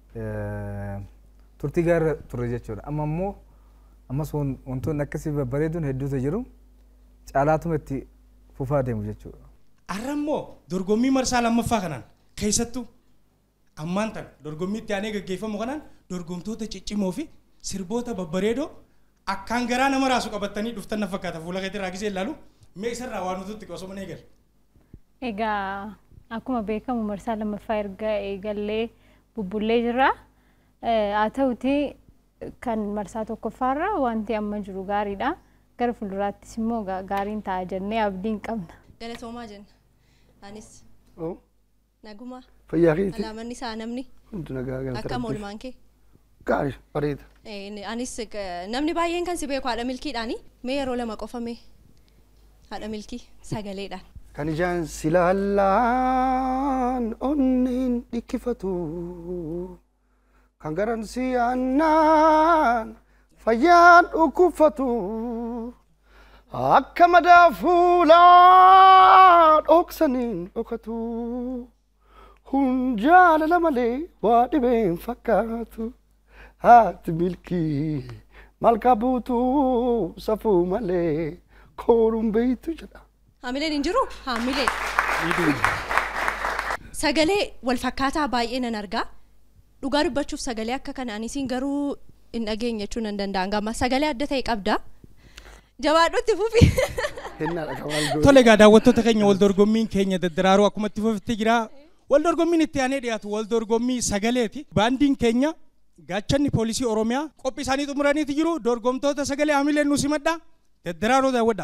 Turtii gaarii turre jechuudha. Amma immoo ammas wantoonni akkasii babbareeduun hedduutu jiru. Caalaatuma itti fufaa deemu jechuudha. Har'a immoo dorgommii marsaa lammaffaa kanaan keessattuu ammaan tan dorgommii itti aanee gaggeeffamu kanaan dorgomtoota ciccimoo fi sirboota babbareedoo akkaan garaa nama raasu qabatanii dhuftan na fakkaata fuula keetti irraa gisee ilaalu mee isarraa waan nuti qosoma ne eegal. Egaa akkuma beekamu marsaa lammaffaa erga eegallee bubbullee jira. Haa ta'uti kan marsaa tokkoffaarra wanti amma jiru gaariidha. Gara fuulduraattis immoo gaariin ta'a jennee abdiin qabna. Galatoomaa jenna. Anis. Oo. Naguma. Fayyaa keeti. Alaamanni isaa namni. Hundi nagaa gaafa. Akka oolmaan kee. Gaarii bareeda. Anis namni baay'een kan si beeku haadha milkiidhaani. Mee yeroo lama qofame haadha milkii sagaleedhaan. Kan ijaan silaallaan onneen dhikkifatu kan garan si aannaan fayyaan dhukkubfatu akka madaa fuulaa dhoksaniin dhokatu hun jaalala malee waa dhibeen fakkaatu haati milkii malkaa buutuu safuu malee kooruun beeytu jedha. Hamileen hin jiru? Hamileen. Sagalee wal fakkaataa baay'ee nan argaa. Dhugaa dubbachuuf sagalee akka kanaan isin garuu hin dhageenye jechuun nan danda'an gama sagalee adda ta'e qabda. Jabaadhutti fufi. Tole egaa daawwattoota keenya wal dorgommiin keenya daddaraaroo akkuma itti fufitti jira. Wal dorgommiin itti aanee dhiyaatu wal dorgommii sagaleeti. Baandiin keenya gaachanni poolisii Oromiyaa qophii isaanii xumuraniiti jiru. Dorgomtoota sagalee hamileen nu simadha. Daddaraaroo daawwadha.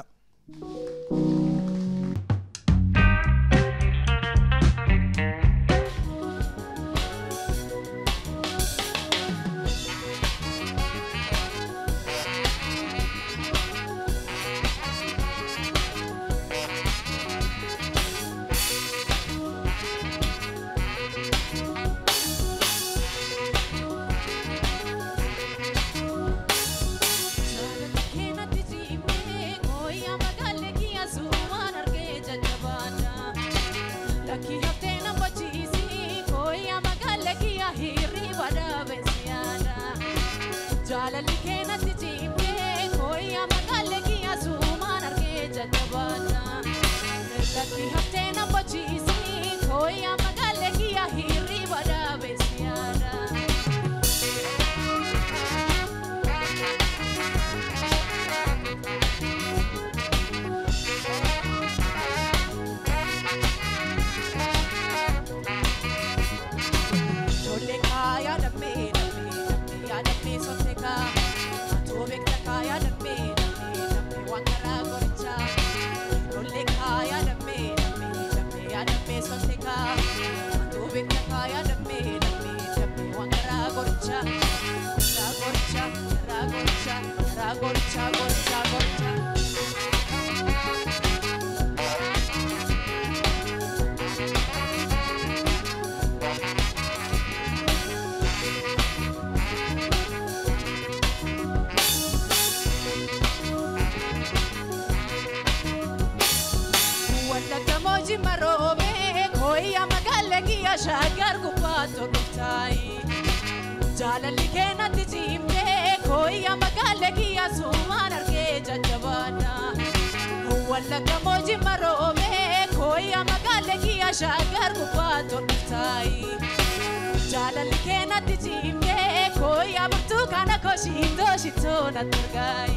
shagar gubato guftai jalali kena tijimne koya magale kiya suman arke jajabana walla kamoji marome koya magale kiya shagar gubato tai jalal kena tijimbe koya burtu kana koshito shito na turgai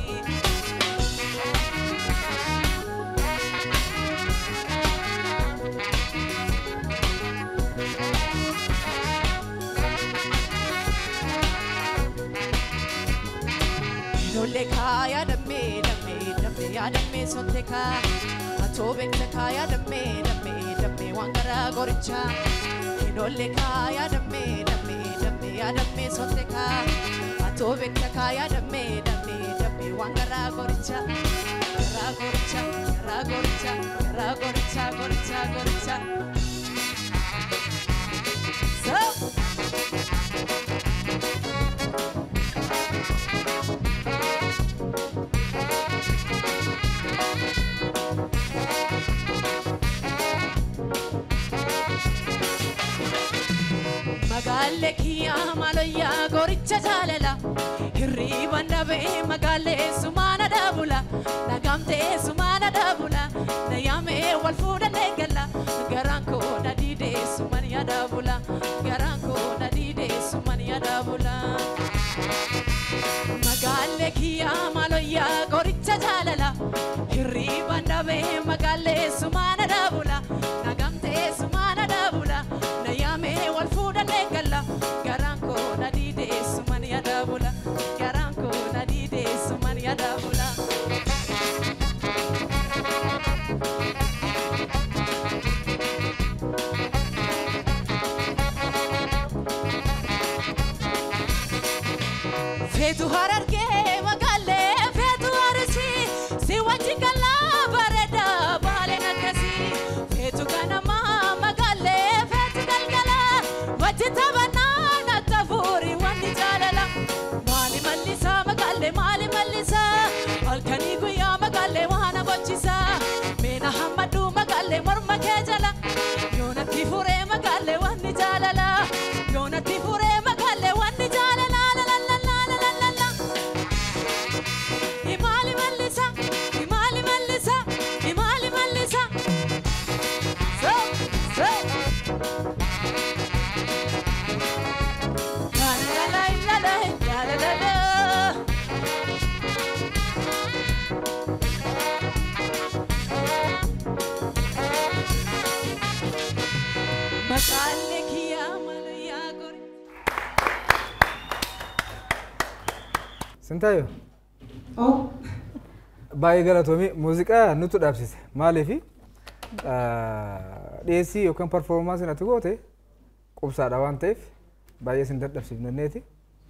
Dole kaya dame dame dame ya dame sotteka atobek kaya dame dame dame wangara goricha Dole kaya dame dame dame ya dame sotteka atobek kaya dame dame dame wangara goricha ra goricha ra goricha ra goricha goricha goricha So Magalle kiya maloya goricha jalala hirriban dabe magalle sumana dabula nagamte sumana dabula nayame wal fuda negala garanko nadide sumania dabula garanko nadide sumania dabula Magalle kiya maloya goricha jalala hirriban dabe magalle sumana dabula nagamte sumana dabula nayame wal fuda negala garanko nadide sumania dabula garanko nadide sumania dabula Fetu hararke magalle fetu arsi si wajikala bareda bale nakasi fetu kanama magalle fetu galgala wajitavana natavuri wani jalala mali malisa magalle mali malisa alkani guya magalle wana gochisa mena hamadu magalle morma kejala yona tifure magalle wani jalala yona tifure magalle wani jalala Imali Malisa, Imali Malisa, Imali Malisa. So, so. La la la la la la la la la. Magalle kiya malaya gori. Sintayo. Oh. Baay'ee galatoomii muuziqaa nutu dhaabsise maaliifi dhiyeessii yookaan performaansiin ati goote qubsaadha waan ta'eef baay'ee sin dadhabsiifnanneeti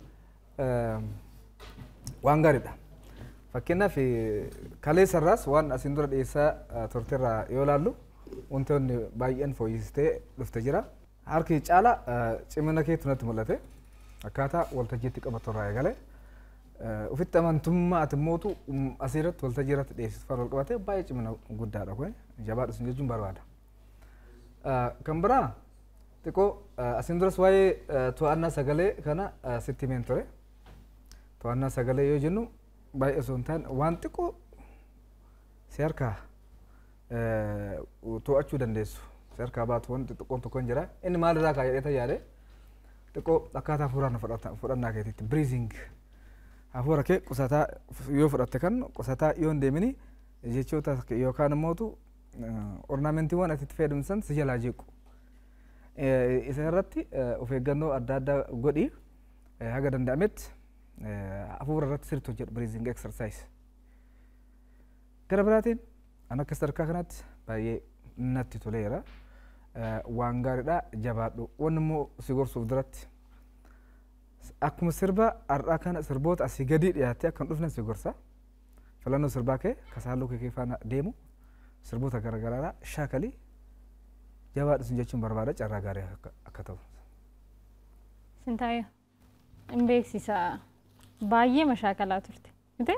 waan gaariidha. Fakkeenyaaf kaleessarraas waan asiin dura dhiyeessaa turterraa yoo ilaallu wantoonni baay'een fooyyessitee dhufte jira. Harki caala cimina keetu natti mul'ate akkaataa waltajjiitti qabaturraa eegalee. Ufitti amantummaa ati mootu asirratti waltajjii irratti dhiyeessitu fara wal qabate baay'ee cimina guddaadha kun jabaadha sun jechuun barbaada. Kan biraa xiqqoo asiin duras waa'ee to'annaa sagalee kana sitti himeen ture. To'annaa sagalee yoo jennu baay'ee osoo hin taane waan xiqqoo si harkaa to'achuu dandeessu. Si harkaa baatu waan xixiqqoon tokkoon jira. Inni maalirraa kaayyadeeta yaade xiqqoo akkaataa hafuuraan fudhannaa keetiitti breathing. Hafuura kee qusataa yoo fudhatte kan qusataa yoo hin deemini jechoota yookaan immootu ornaamentiiwwan ati itti fayyadamsan si jalaa jeequ. Isa irratti of eeggannoo adda addaa godhi haga danda'ametti hafuura irratti sirriitti hojjedhu breathing exercise. Gara biraatiin an akka sadarkaa kanatti baay'ee natti toleera. Waan gaariidha jabaadhu. Wanni immoo si gorsuuf duratti akkuma sirba har'aa kana sirboota asii gadi dhiyaatee akka hin dhufne si gorsa. Filannoo sirbaa kee kasaaluu kee faana deemu sirboota garaagaraadhaa shaakalii jabaadhu sun jechuun barbaada carraa gaarii akka ta'u. Sintaayyo hin beeksisa baay'ee mashaakalaa turte. Mite?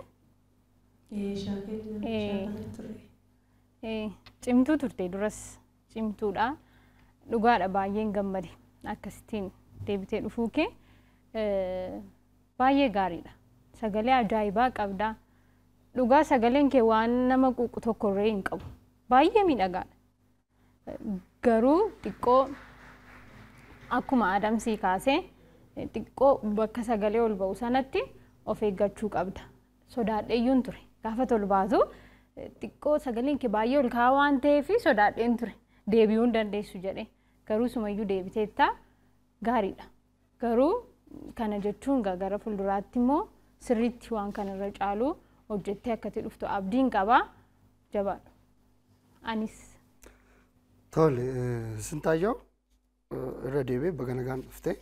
Cimtuu turte duras cimtuudha. Dhugaadha baay'een gammade akkasittiin deebitee dhufuu kee baay'ee gaariidha. Sagalee ajaa'ibaa qabda. Dhugaa sagaleen kee waan nama quuqu tokko irree hin qabu. Baay'ee miidhagaadha. garuu xiqqoo akkuma Adamsii kaasee xiqqoo bakka sagalee ol ba'u sanatti of eeggachuu qabda. Sodaadheeyyuun ture gaafa tol baatu xiqqoo sagaleen kee baay'ee ol ka'aa waan ta'eef sodaadheen ture deebi'uu hin dandeessu jedhee garuu sumayyuu deebiteettaa gaariidha. Garuu kana jechuun gara fuulduraatti immoo sirriitti waan kanarra caalu hojjettee akkatti dhuftu abdiin qabaa jabaadha. Anis. Tole Sintaayyoo irra deebi'ee baga nagaan dhuftee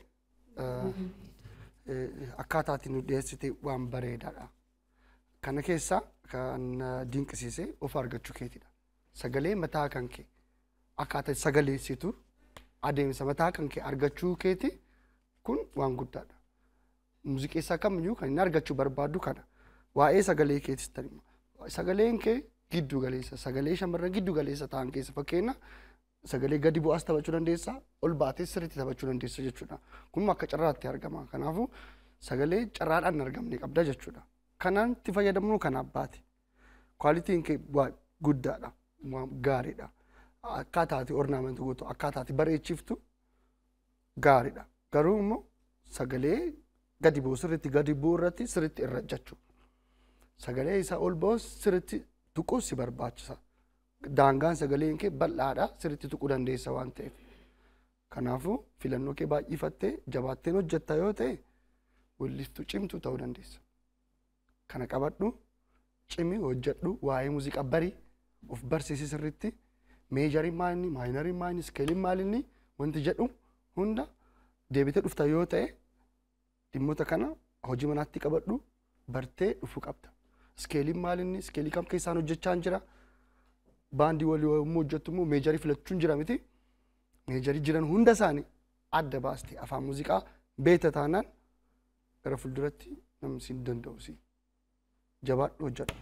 akkaataa nu dhiyeessite waan bareedaadha. Kana keessaa kan dinqisiise of argachuu keetidha. Sagalee mataa kan kee akkaataa sagaleessitu adeemsa mataa kan kee argachuu keeti kun waan guddaadha. Muuziqeessaa kamiyyuu kan inni argachuu barbaadu kana. Waa'ee sagalee keetis tanima. Sagaleen kee giddu galeessa. Sagalee shamarran giddu galeessa ta'an keessa fakkeenya sagalee gadi bu'aas taphachuu dandeessa, ol baatees sirriitti taphachuu dandeessa jechuudha. Kun akka carraatti argama. Kanaafuu sagalee carraadhaan hin argamne qabda jechuudha. Kanaan itti fayyadamnu kan abbaati. Kwaalitiin kee guddaadha. Gaariidha. Akkaataati ornaamentii gootu akkaataati bareechiftu gaariidha. Garuu immoo sagalee gadi bu'u sirriitti gadi bu'u irratti sirriitti irra jechuudha. Sagalee isaa ol ba'u sirriitti tuquu si barbaachisa. Daangaan sagaleen kee bal'aadha sirriitti tuquu dandeessa waan ta'eef. Kanaafuu filannoo kee baay'ifattee jabaatteen hojjetta yoo ta'e weellistuu cimtuu ta'uu dandeessa. Kana qabadhu cimi hojjedhu waa'ee muuziqaa barii of barsiisi sirriitti meejariin maalinni maayinariin maalinni iskeeliin maalinni wanti jedhu hunda deebitee dhufta yoo ta'e dhimmoota kana hojii manaatti qabadhu bartee dhufuu qabda. Iskeeliin maalinni iskeelii kam keessaan hojjechaa jira. Baandii walii yommuu hojjettu immoo meejarii filachuun jira miti. Meejarii jiran hunda isaanii adda baastee afaan muuziqaa beekta taanaan gara fuulduratti namni siin danda'u si jabaadhu hojjedhu.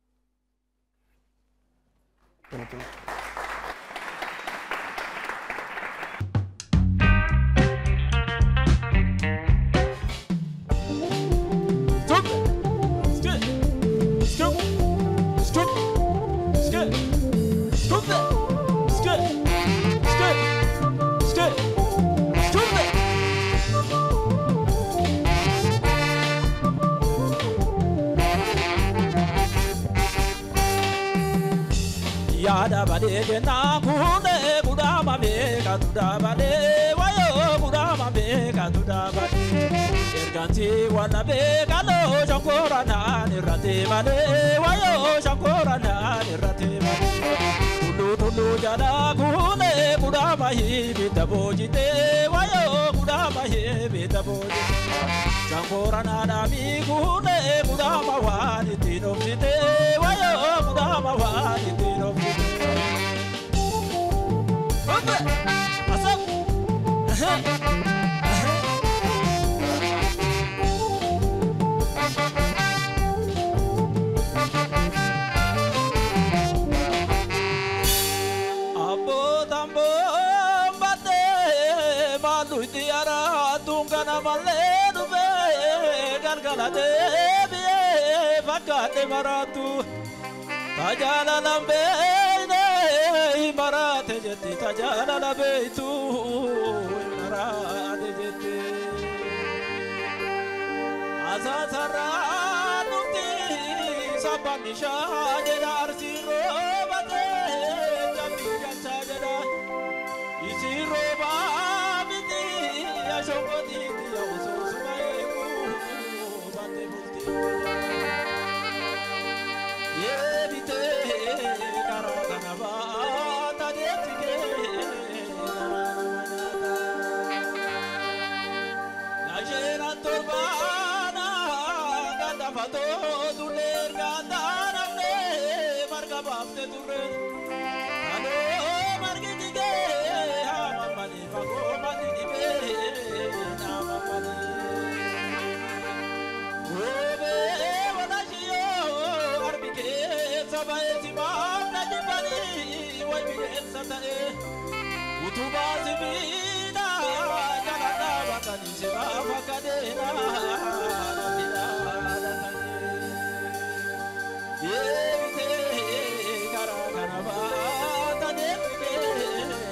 Yada bade jena kune kudama meka tuda bade wayo kudama meka tuda bade erganti wala meka lo shankora na nirate bade wayo shankora na nirate bade tulu tulu jada kune kudama hi bitabojite wayo kudama hi bitabojite shankora na na mi kune kudama wani tinomite wayo kudama wani tinomite. Maratu tajala lambe ne marate jetti tajala lambe tu marate jetti azazara nuti sabanisha jedar siro bate jambi gancha jeda isiro ba biti ashokoti ya uso sumaye ku bate bulti Utubasi vida jalada batani seba fakadena nabila ye te kara kara bata deke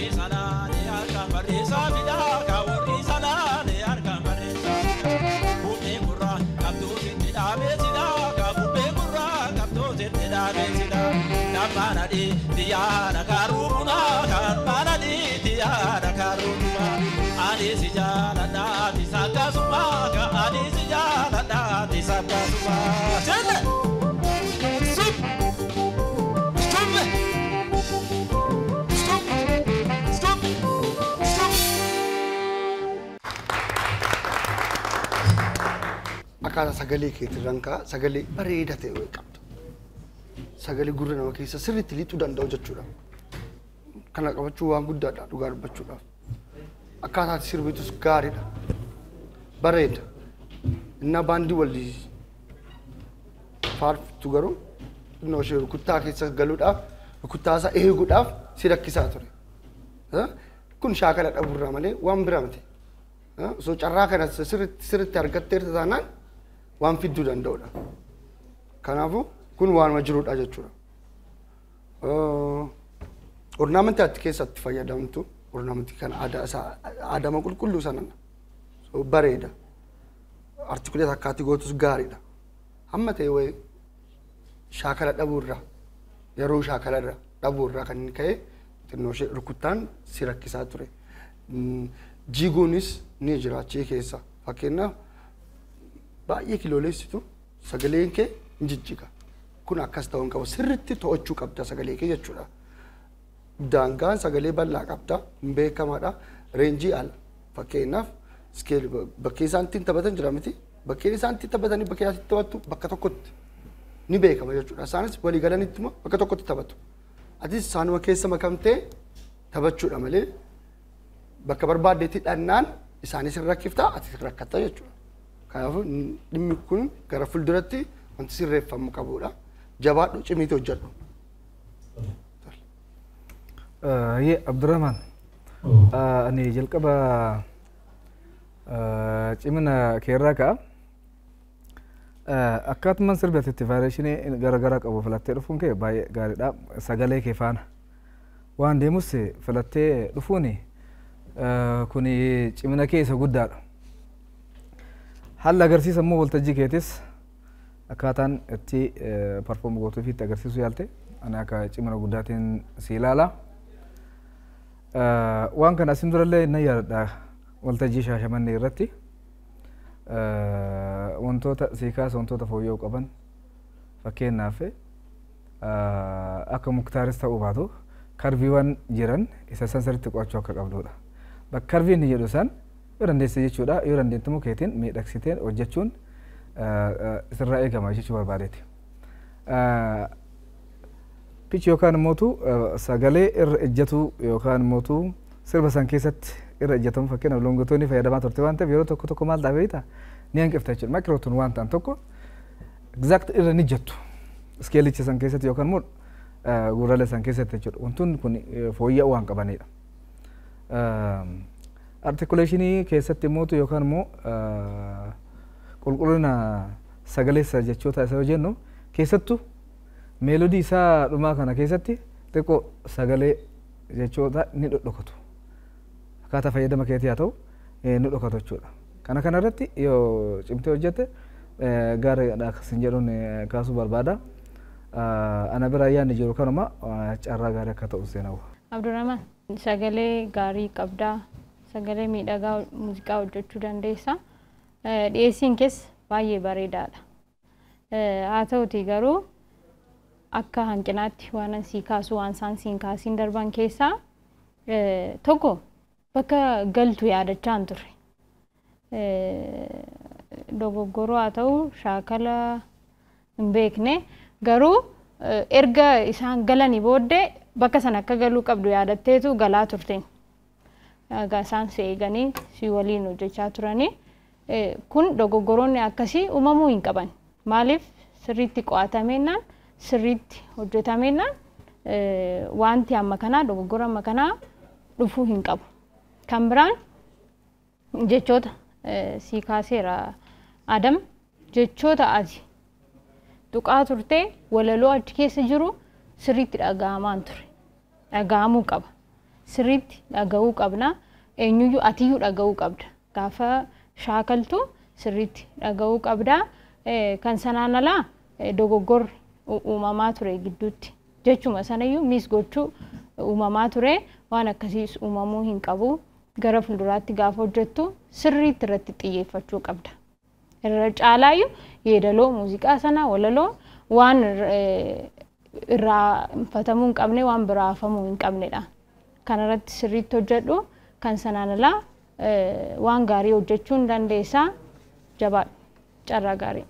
warri salaale harkaan barreessaa fidaa ka warri salaale harkaan barreessaa fidaa bubbee gurraa qabduu sitti dhaabee sidaa ka bubbee gurraa qabduu sitti dhaabee sidaa dhammaana dhii xiyyaara kaaruu bunaa kan maana dhii xiyyaara kaaruu bunaa ani si jaaladhaati sakkasumaa ka ani si jaaladhaati sakkasumaa jenne. Akkaataa sagalee keetirraan kaa sagalee bareedaa ta'e wayii qabda. Sagalee gurra nama keessa sirriitti lixuu danda'u jechuudha. Kana qabachuu waan guddaadha dhugaa dubbachuudhaaf. Akkaataa ati sirbitus gaariidha. Bareeda. Innaa baandii walii faarfattu garuu innoo ishee rukuttaa keessa galuudhaaf rukuttaa isaa eeguudhaaf si rakkisaa ture. Kun shaakala dhabuurraa malee waan biraa miti. Osoo carraa kana sirriitti sirriitti argatteerta taanaan waan fidduu danda'udha. Kanaafuu kun waanuma jiruudha jechuudha. Ornaamantii ati keessatti fayyadamtu ornaamantii kana aadaa isaa aadama qulqulluu sanana bareeda. Artikuleet akkaatti gootus gaariidha. Hamma ta'e wayii shaakala dhabuurraa yeroo shaakala dhabuurraa kan inni ka'e xinnoo ishee rukuttaan si rakkisaa ture. Jiiguunis ni jira achii keessa. Fakkeenyaaf baay'ee kilooleessitu sagaleen kee hin jijjiga. Kun akkas ta'uu hin qabu. Sirriitti to'achuu qabda sagalee kee jechuudha. Daangaan sagalee bal'aa qabda. Hin beekamaadha. Reenjii ala. Fakkeenyaaf iskeeli bakkee isaan ittiin taphatan jira miti. Bakkeen isaan ittiin taphatanii bakkee asitti taphattu bakka tokkotti ni beekama jechuudha. Isaanis walii galanittuma bakka tokkotti taphatu. Atis isaanuma keessa makamtee taphachuudha malee bakka barbaaddeetti dhannaan isaanis hin rakkiftaa ati rakkatta jechuudha. Kanaafuu dhimmi kun gara fuulduratti wanti sirreeffamuu qabudha. Jabaadhu cimiitii hojjedhu. Yee Abdurrahman ani jalqaba cimina keerraa ka'a. Akkaatumaan sirbeetitti vaariyeeshinii garaagaraa qabu filattee dhufuun kee baay'ee gaariidha. Sagalee kee faana waan deemus filattee dhufuuni kun cimina kee isa guddaadha. Haalli agarsiisa immoo waltajjii keetis akkaataan itti parfoom gootuu fi itti agarsiisuu yaalte ani akka cimina guddaatiin si ilaala. Waan kana asin durallee na yaadadha waltajjii Shaashamannee irratti wantoota sii kaasa wantoota fooyya'uu qaban fakkeenyaaf akka muktaaris ta'uu baatu karviiwwan jiran isa san sirriitti qo'achuu akka qabdudha. Bakka karviin ni jedhu san yoo dandeesse jechuudha yoo dandeettu immoo keetiin miidhagsiteen hojjechuun sirraa eegama jechuu barbaadeeti. Pichi yookaan immootu sagalee irra ejjatu yookaan immootu sirba san keessatti irra ejjatamu fakkeenyaaf loongotoonni fayyadamaa turte waan ta'eef yeroo tokko tokko maal dhaabee beektaa ni hanqifta jechuudha. Maakirootuun waan ta'an tokko exact irra ni jettu iskeelicha san keessatti yookaan immoo gurralee san keessatti jechuudha. Wantoonni kun fooyya'uu waan qabanidha. Artikuleeshinii keessatti immootu yookaan immoo qulqullina sagaleessa jechoota isa yoo jennu keessattuu meelodii isaa dhumaa kana keessatti xiqqoo sagalee jechoota ni dhodhokatu. Akkaataa fayyadama keetii haa ta'u ni dhokatu jechuudha. Kana kana irratti yoo cimtee hojjette gaariidha akkasiin jedhuun kaasuu barbaada. Ana bira ayyaanni jiru kanuma carraa gaarii akka ta'u seenawu. Abdurrahman sagalee gaarii qabdaa sagalee miidhagaa muuziqaa hojjechuu dandeessa. Dhiyeessiin keessa baay'ee bareedaadha. Haa ta'uti garuu akka hanqinaatti waan sii kaasuu waan isaan siin kaasiin darban keessaa tokko bakka galtu yaadachaa hin turre. Dogoggoroo haa ta'u shaakala hin beekne garuu erga isaan galanii booddee bakka sana akka galuu qabdu yaadatteetu galaa turteen. Isaan si eeganii si waliin hojjechaa turanii kun dogoggoroonni akkasii uumamuu hin qaban. Maaliif sirriitti qo'atameennaan sirriitti hojjetameennaan wanti amma kanaa dogoggora amma kanaa dhufuu hin qabu. Kan biraan jechoota sii kaaseera Adam jechoota ati tuqaa turtee walaloo achi keessa jiru sirriitti dhaga'amaan ture. Dhaga'amuu qaba. sirriitti dhaga'uu qabna. Eenyuyyuu atiyyuu dhaga'uu qabda. Gaafa shaakaltu sirriitti dhaga'uu qabda. Kan sanaan alaa dogoggorri uumamaa ture gidduutti. Jechuma sanayyuu miis gochuu uumamaa ture waan akkasiis uumamuu hin qabu. Gara fuulduraatti gaafa hojjettu sirriitti irratti xiyyeeffachuu qabda. Irra caalaayyuu yeedaloo muuziqaa sana walaloo waan irraa fatamuu hin qabne waan biraa hafamuu hin qabnedha. Kanarratti sirriitti hojjedhu kan sanaan alaa waan gaarii hojjechuu hin dandeessaa jabaadhu carraa gaarii.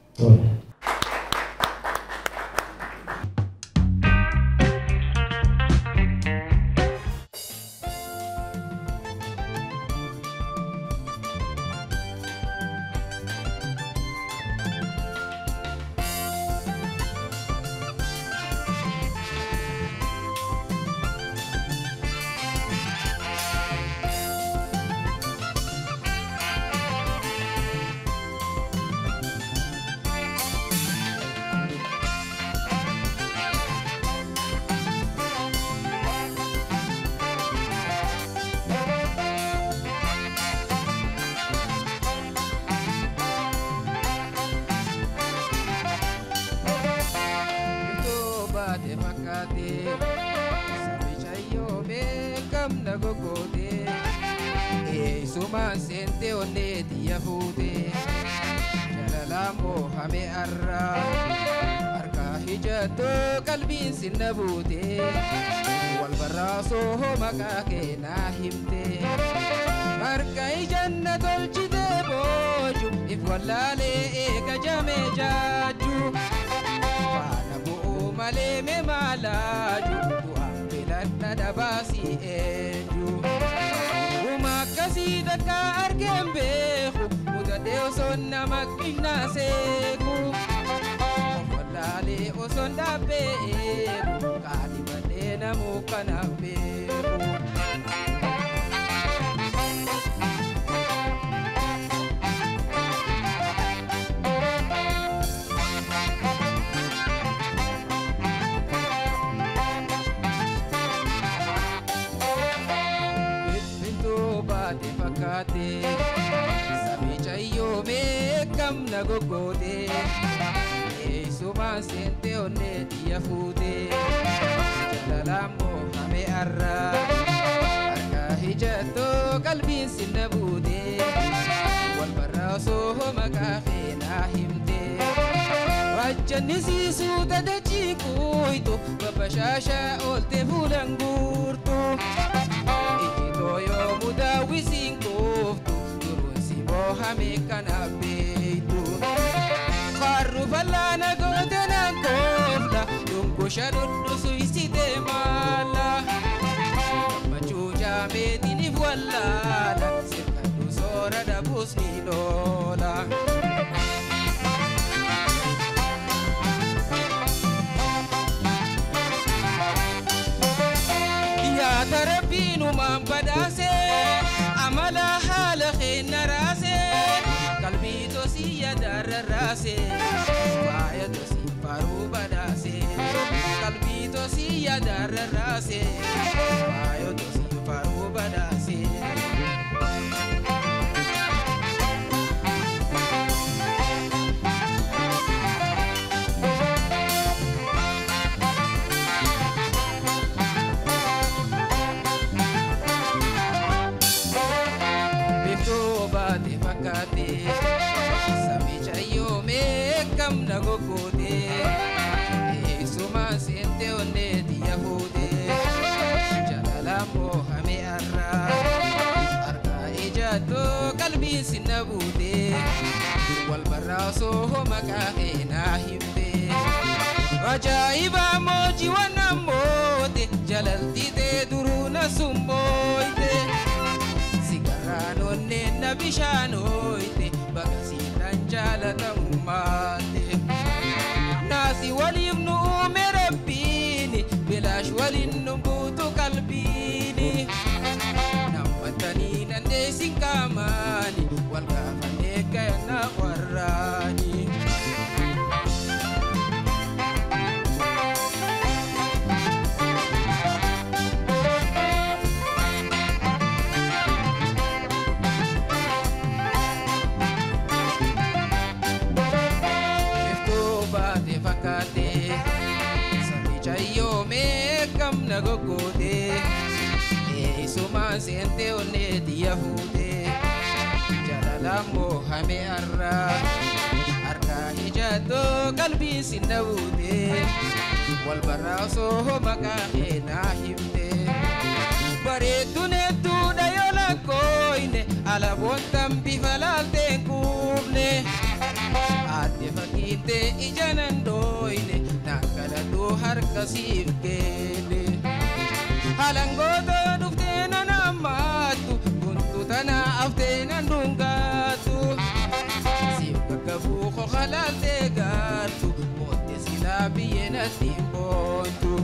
gogote eesuma sente onne diya fuute jalala mohame arra arka hijato qalbii sinnawute wal barraaso maqaa na himte bareeddune duudha yola koyne alaboon tambi falaalte kuubne adde fakiinte ijanan dooyne nakkaladuu harka siif keene halangoota dhuftee nan ammaattu buntu tana aftee nan dhungaattu siif gaggabuu kokalaaltee gaartu mootte silaa biyyee natti hin boontu.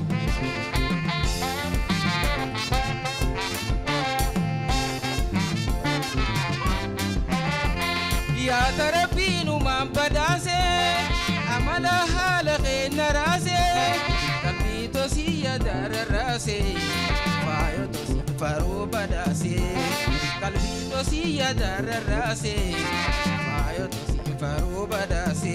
Ya tarabinu mambadase amala hala khena rase kalbi to siya dararase fayo to si faru badase kalbi to siya dararase fayo to si faru badase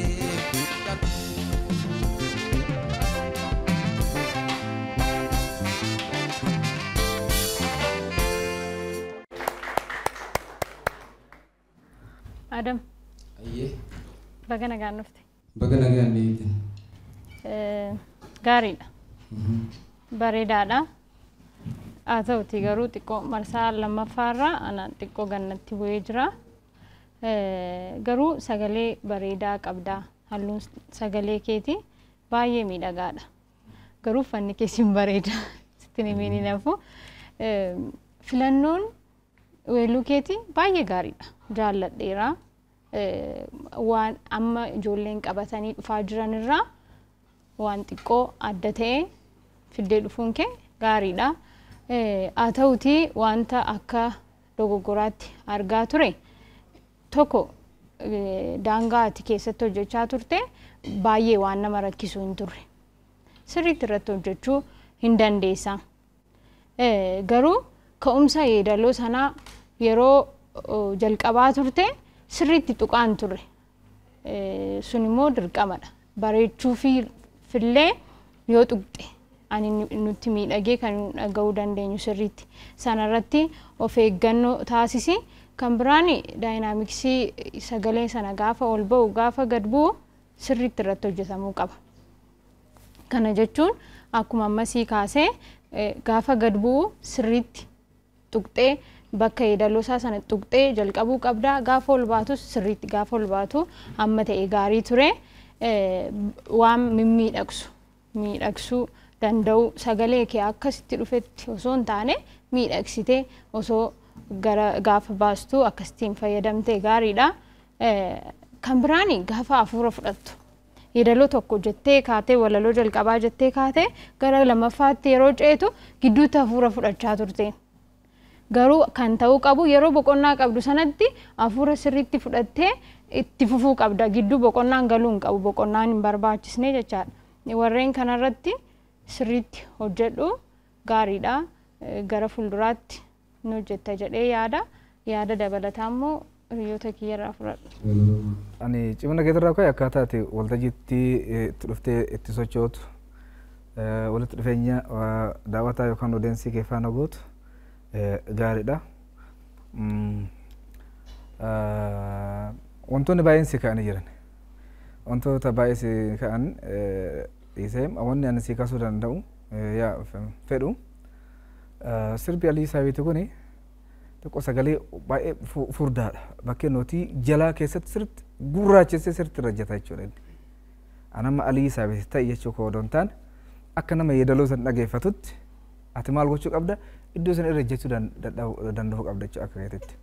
Adam. Aye. Baga nagaan dhufte. Baga nagaan dhufte. Gaariidha. Bareedaadha. Haa ta'uti garuu xiqqoo marsaa lammaffaarraa anaan xiqqoo gannatti bu'ee jira. Garuu sagalee bareedaa qabdaa. Halluun sagalee keetii baay'ee miidhagaadha. Garuu uffanni keessin bareeda. Sittin himee ni nafu. Filannoon weelluu keetii baay'ee gaariidha. Jaalladheera. Waan amma ijoolleen qabatanii dhufaa jiran irraa waan xiqqoo adda ta'e fiddee dhufuun kee gaariidha. Haa ta'utii wanta akka dogoggoraatti argaa ture tokko daangaa ati keessatti hojjechaa turte baay'ee waan nama rakkisuu hin turre. Sirriitti irratti hojjechuu hin dandeessa. Garuu ka'umsa yeedaloo sanaa yeroo jalqabaa turte sirriitti tuqaan turre. Sun immoo dirqamadha. Bareechuu fi fillee yoo tuqxe ani nutti miidhagee kan dhaga'uu dandeenyu sirriitti. Sanarratti of eeggannoo taasisi. Kan biraan daayinaamiksii sagalee sana gaafa ol ba'u gaafa gad bu'u sirriitti irratti hojjetamuu qaba. Kana jechuun akkuma ammasii kaasee gaafa gad bu'u sirriitti tuqxee bakka yeedaloo isaa sana tuqxee jalqabuu qabda. Gaafa ol baatus sirriitti gaafa ol baatu amma ta'e gaarii ture. Waan mimmiidhagsu miidhagsuu danda'u sagalee kee akkasitti dhufetti osoo hin taane miidhagsitee osoo gara gaafa baastu akkasittiin fayyadamtee gaariidha. Kan biraan gaafa hafuura fudhattu yeedaloo tokko jettee kaatee walaloo jalqabaa jettee kaatee gara lammaffaatti yeroo ceetu gidduutti hafuura fudhachaa turte. Garuu kan ta'uu qabu yeroo boqonnaa qabdu sanatti hafuura sirriitti fudhattee itti fufuu qabda. Gidduu boqonnaan galuu hin qabu. Boqonnaan hin barbaachisne jechaadha. Warreen kanarratti sirriitti hojjedhu gaariidha. Gara fuulduraatti ni hojjetta jedhee yaada. Yaada dabalataa immoo hiriyoota kiyyarraa fudhadhu. Ani cimina keetirraa ka'e akkaataa ati waltajjiitti itti dhuftee itti sochootu walitti dhufeenya daawwataa yookaan odeensii kee faana gootu gaariidha. Wantoonni baay'een si ka'anii jiran. Wantoota baay'ee si ka'an dhiisee wanni ani si kaasuu danda'u fedhu sirbi Alii Saabeeti kuni xiqqoo sagalee baay'ee furdaadha. Bakkee nootii jalaa keessatti sirriitti gurraachessee sirriitti irra hojjeta jechuudha. Anamma Alii Saabeeti ta'e jechuu koo odoo hin taane akka nama yeedaloo san dhageeffatutti ati maal gochuu qabda iddoo sana irra hojjechuu danda'uu qabda jechuudha akka keetitti.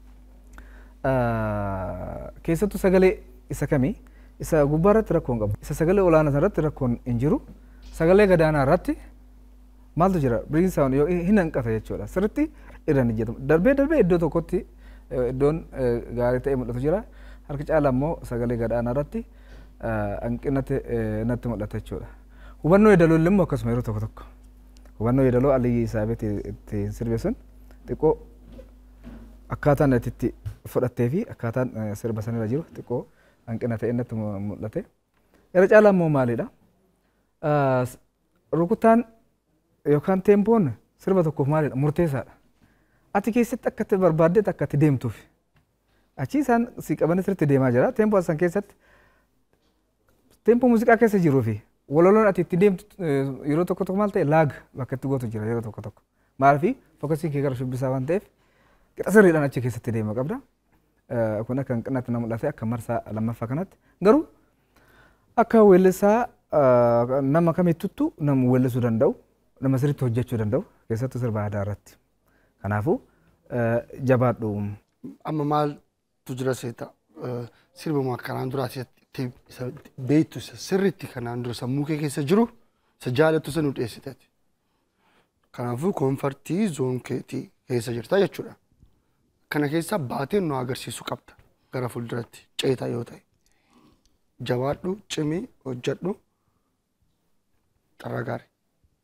Keessattuu sagalee isa kamii isa gubbaa irratti rakkoon qabu. Isa sagalee olaanaa irratti rakkoon hin jiru. Sagalee gadaanaa irratti maaltu jira biriin saawun yoo hin hanqata jechuudha. Sirriitti irra hin hojjetamu. Darbee darbee iddoo tokkotti iddoon gaarii ta'e mul'atu jira. Harki caala immoo sagalee gadaanaa irratti hanqinatti natti mul'ata jechuudha. Hubannoo yeedaloo immoo akkasuma yeroo tokko tokko. Hubannoo yeedaloo Alii Saabeet itti sirbe sun xiqqoo akkaataan itti fudhattee fi akkaataan sirba sanirra jiru xiqqoo hanqina ta'e natti mul'ate. Irra caalaa immoo maalidha? Rukutaan yookaan teempoon sirba tokkoof maalidha murteessaadha. Ati keessatti akka itti barbaaddeet akka itti deemtuuf. Achi isaan si qabanii sirriitti deemaa jira. Teempoo san keessatti teempoo muuziqaa keessa jiruu fi walaloon ati itti deemtu yeroo tokko tokko maal ta'e laag bakka itti gootu jira yeroo tokko tokko. Maaliif fokkasiin kee gara shubbisaa waan ta'eef qixa sirriidhaan achi keessatti deema qabda. Kun akka hanqinaatti nama mul'ate akka marsaa lammaffaa kanatti garuu akka weellisaa nama kamittuttu nama weellisuu danda'u nama sirriitti hojjechuu danda'u keessattuu sirba aadaa irratti. Kanaafuu jabaadhu. Amma maaltu jira seeta sirba kanaan duraati beektu sirriitti kanaan dura sammuu kee keessa jiru isa jaalattu isa nu dhiyeessiteeti. Kanaafuu koonfartii zoon keetii keessa jirta jechuudha. Kana keessa baateen nu agarsiisuu qabda gara fuulduratti ceetaa yoo ta'e. Jabaadhu, cimii, hojjedhu, carraa gaarii.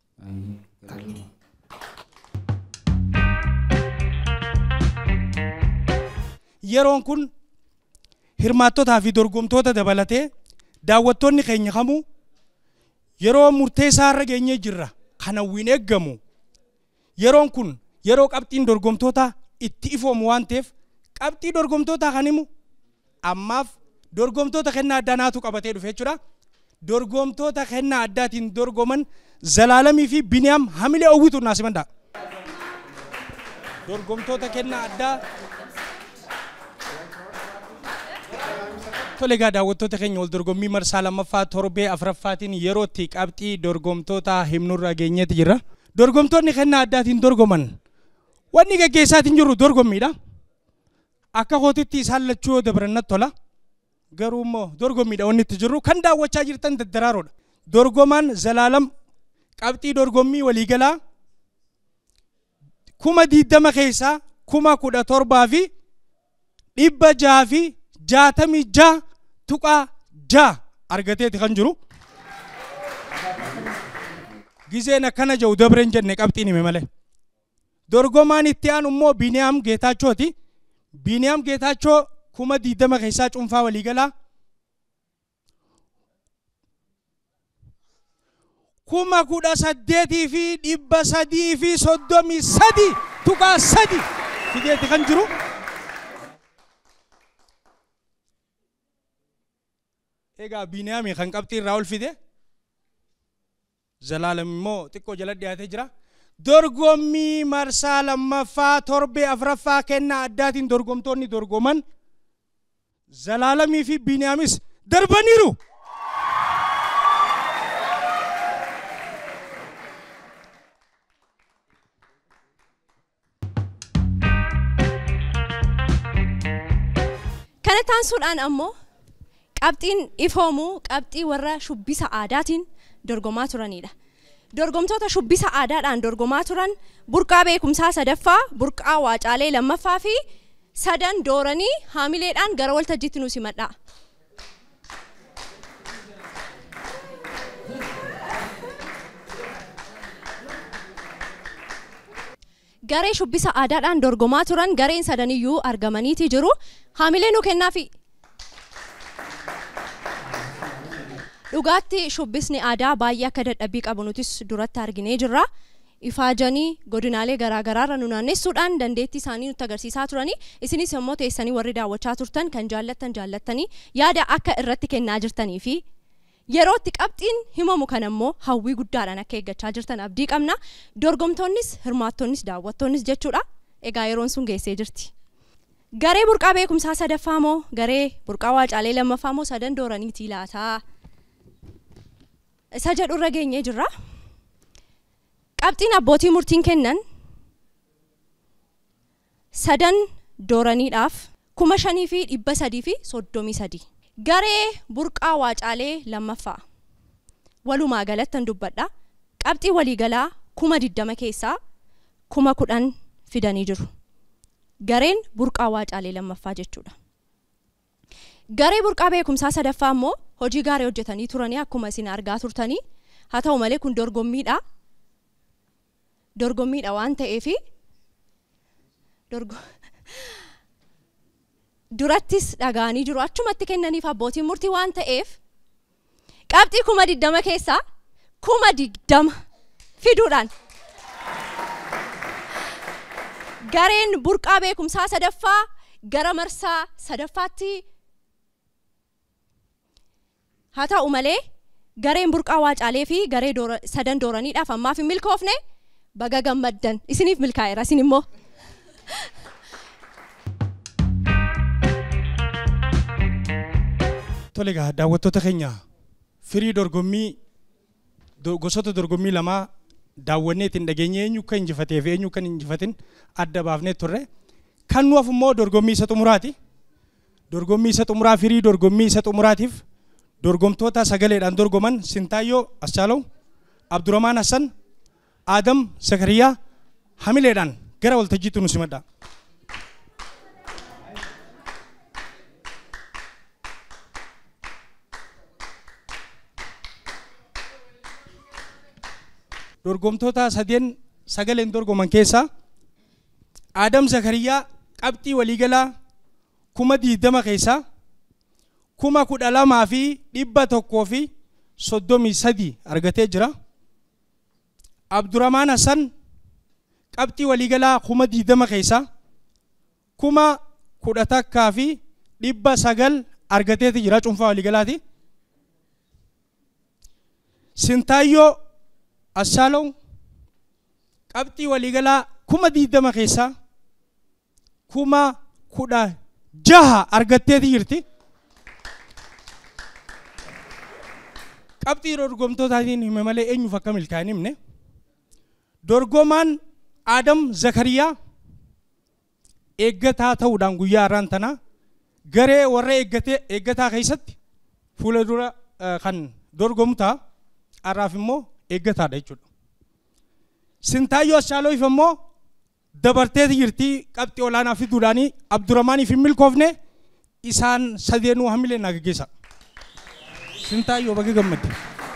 Yeroon kun hirmaattotaa fi dorgomtoota dabalatee daawwattoonni keenya kamuu yeroo murteessaa irra geenyee jirra kana hawwiin eeggamu. Yeroon kun yeroo qabxiin dorgomtoota itti ifoomu waan ta'eef qabxii dorgomtoota kan himu ammaaf dorgomtoota kennaa addaa naatu qabatee dhufe jechuudha. Dorgomtoota kennaa addaatiin dorgoman Zalaalamii fi Biniyaam hamilee owwitu naas mandaa. Dorgomtoota kennaa addaa tole egaa daawwattoota keenya wal dorgommii marsaa lammaffaa torbee afuraffaatiin yerootti qabxii dorgomtoota himnurra geenyeeti jira. Dorgomtoonni kennaa addaatiin dorgoman wanni gaggeessaatiin jiru dorgommiidha. Akka kootitti isaan lachuu yoo dabarannatti tola. Garuu immoo dorgommiidha wanni itti jiru kan daawwachaa jirtan daddaraaroodha. Dorgomaan Zalaalam qabxii dorgommii waliigalaa kuma diidama keessaa kuma kudha torbaa fi dhibba jaha fi jaatamii jaha tuqaa jaha argateeti kan jiru. Gizeen akkana jiru dabreen jenne qabxiin hime malee. Dorgomaan itti aanu immoo Biniyaam Geetaachooti. Biniyaam Geetaachoo kuma diidama keessaa cuunfaa waliigalaa kuma kudha saddeetii fi dhibba sadii fi soddomii sadi tuqaa sadi fideeti kan jiru. Egaa Biniyaamii kan qabxii irraa ol fide Zalaalam immoo xiqqoo jala dhiyaatee jira. Dorgommii marsaa lammaffaa torbee afuraffaa kennaa addaatiin dorgomtoonni dorgoman Zalaalamii fi Biniyaamis darbaniiru. Kana taansuudhaan ammoo qabxiin ifoomuu qabxii warra shubbisa aadaatiin dorgomaa turanidha. Dorgomtoota shubbisa aadaadhaan dorgomaa turan burqaa beekumsaa sadaffaa, burqaa waacaalee lammaffaa fi sadan dooranii haamileedhaan gara waltajjiitti nu simadha. Garee shubbisa aadaadhaan dorgomaa turan gareen sadaniyyuu argamaniiti jiru. Haamilee nu kennaafi. Dhugaatti shubbisni aadaa baay'ee akka dadhabbii qabu nutis duratti arginee jirra. Ifaajanii godinaalee garaagaraarra nu naannessuudhaan dandeettii isaanii nutti agarsiisaa turanii isinis immoo teessanii warri daawwachaa turtan kan jaallattan jaallattanii yaada akka irratti kennaa jirtanii fi yerootti qabxiin himamu kan ammoo hawwii guddaadhaan akka eeggachaa jirtan abdii qabna. Dorgomtoonnis hirmaattonnis daawwattoonnis jechuudha. Egaa yeroon sun geessee jirti. Garee burqaa beekumsaa sadaffaa moo garee burqaa waacaalee lammaffaa moo sadan dooraniitii laataa? Isa jedhu irra geenyee jirra. Qabxiin abbootii murtiin kennan sadan dooraniidhaaf kuma shanii fi dhibba sadii fi soddomii sadii. Garee burqaa waacaalee lammaffaa walumaa galattan dubbadha. Qabxii waliigalaa kuma diddama keessaa kuma kudhan fidanii jiru. Gareen burqaa waacaalee lammaffaa jechuudha. Garee burqaa beekumsaa sadaffaa immoo hojii gaarii hojjetanii turanii akkuma isin argaa turtanii haa ta'u malee kun dorgommiidha. Dorgommiidha waan ta'eefi dorgo durattis dhagaanii jiru achumatti kennaniif abbootiin murtii waan ta'eef qabxii kuma diddama keessaa kuma digdama fiduudhaan gareen burqaa beekumsaa sadaffaa gara marsaa sadaffaatti haa ta'u malee gareen burqaa waacaalee fi garee sadan dooraniidhaaf ammaaf hin milkoofne baga gammaddan isiniif milkaa'eera isin immoo. Tole egaa daawwattoota keenya firii dorgommii gosoota dorgommii lamaa daawwannee ittiin dhageenye eenyu kan injifatee fi eenyu kan injifatin adda baafnee turre. Kan nuuf immoo dorgommii isa xumuraati. Dorgommii isa xumuraa firii dorgommii isa xumuraatiif dorgomtoota sagaleedhaan dorgoman Sintaayyoo Aschaalaw, Abdurrahmaan Hassan, Adam Zakariyaa hamileedhaan gara waltajjiitti nu simadha. Dorgomtoota sadeen sagaleen dorgoman keessaa Adam Zakariyaa qabxii waliigalaa kuma digdama keessaa kuma kudha lamaa fi dhibba tokkoo fi soddomii sadii argatee jira. Abdurrahmaan Hassan qabxii waliigalaa kuma digdama keessaa kuma kudha takkaa fi dhibba sagal argatee jira cuunfaa waliigalaati. Sintaayyoo Aschaalaw qabxii waliigalaa kuma digdama keessaa kuma kudha jaha argatee jirti. Qabxii dorgomtootaatiin hime malee eenyuuf akka milkaa'in himne. Dorgomaan Adam Zakariyaa eeggataa ta'uudhaan guyyaa har'aan tana garee warra eeggataa keessatti fuula dura kan dorgomu ta'a. Har'aaf immoo eeggataadha jechuudha. Sintaayyoo Aschaalawiif immoo dabartee jirti qabxii olaanaa fiduudhaan Abdurrahmaaniif hin milkoofne isaan sadeenuu hamileen nagaggeessa. Sintaayyoo baga gammadde.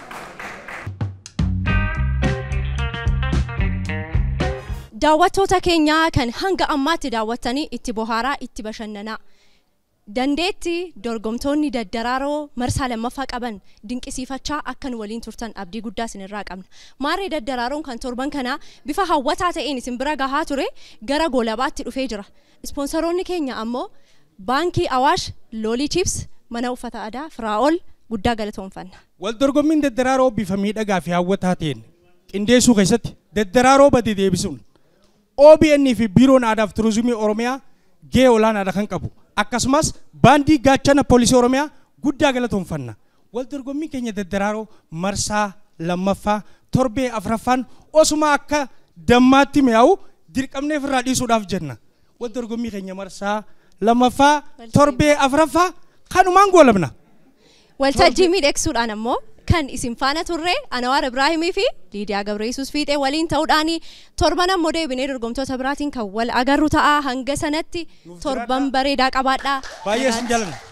Daawwattoota keenyaa kan hanga ammaatti daawwattanii itti bohaaraa itti bashannanaa. Dandeetti dorgomtoonni daddaraaroo marsaa lammaffaa qaban dinqisiifachaa akkan waliin turtan abdii guddaa isinirraa qabna. Maarree daddaraaroon kan torban kanaa bifa hawwataa ta'een isin bira gahaa ture gara goolabaatti dhufee jira. Ispoonsaroonni keenya ammoo baankii Awaash, Loolii Chips, mana uffata aadaa Firaa'ol guddaa galatoomfanna. Wal dorgommiin daddaraaroo bifa miidhagaa fi hawwataa ta'een qindeessuu keessatti daddaraaroo badii deebisuun O B N fi Biiroon Aadaa fi Turizimii Oromiyaa gahee olaanaadha kan qabu. Akkasumas baandii gaachana poolisii Oromiyaa guddaa galatoomfanna. Wal dorgommii keenya daddaraaroo marsaa lammaffaa torbee afraffaan osuma akka dammaatti mi'aawu dirqamnee ofirraa dhiisuudhaaf jenna. Wal dorgommii keenya marsaa lammaffaa torbee afraffaa kanumaan goolabna. Waltajjii miidhagsuudhaan ammoo kan isin faana turre Anwaar Ibraahimii fi Liidiyaa Gabreesus Fiixee waliin ta'uudhaan torban ammoo deebinee dorgomtoota biraatiin kan wal agarru ta'a. Hanga sanatti torban bareedaa qabaadhaa. Baay'ee sin jaalanna.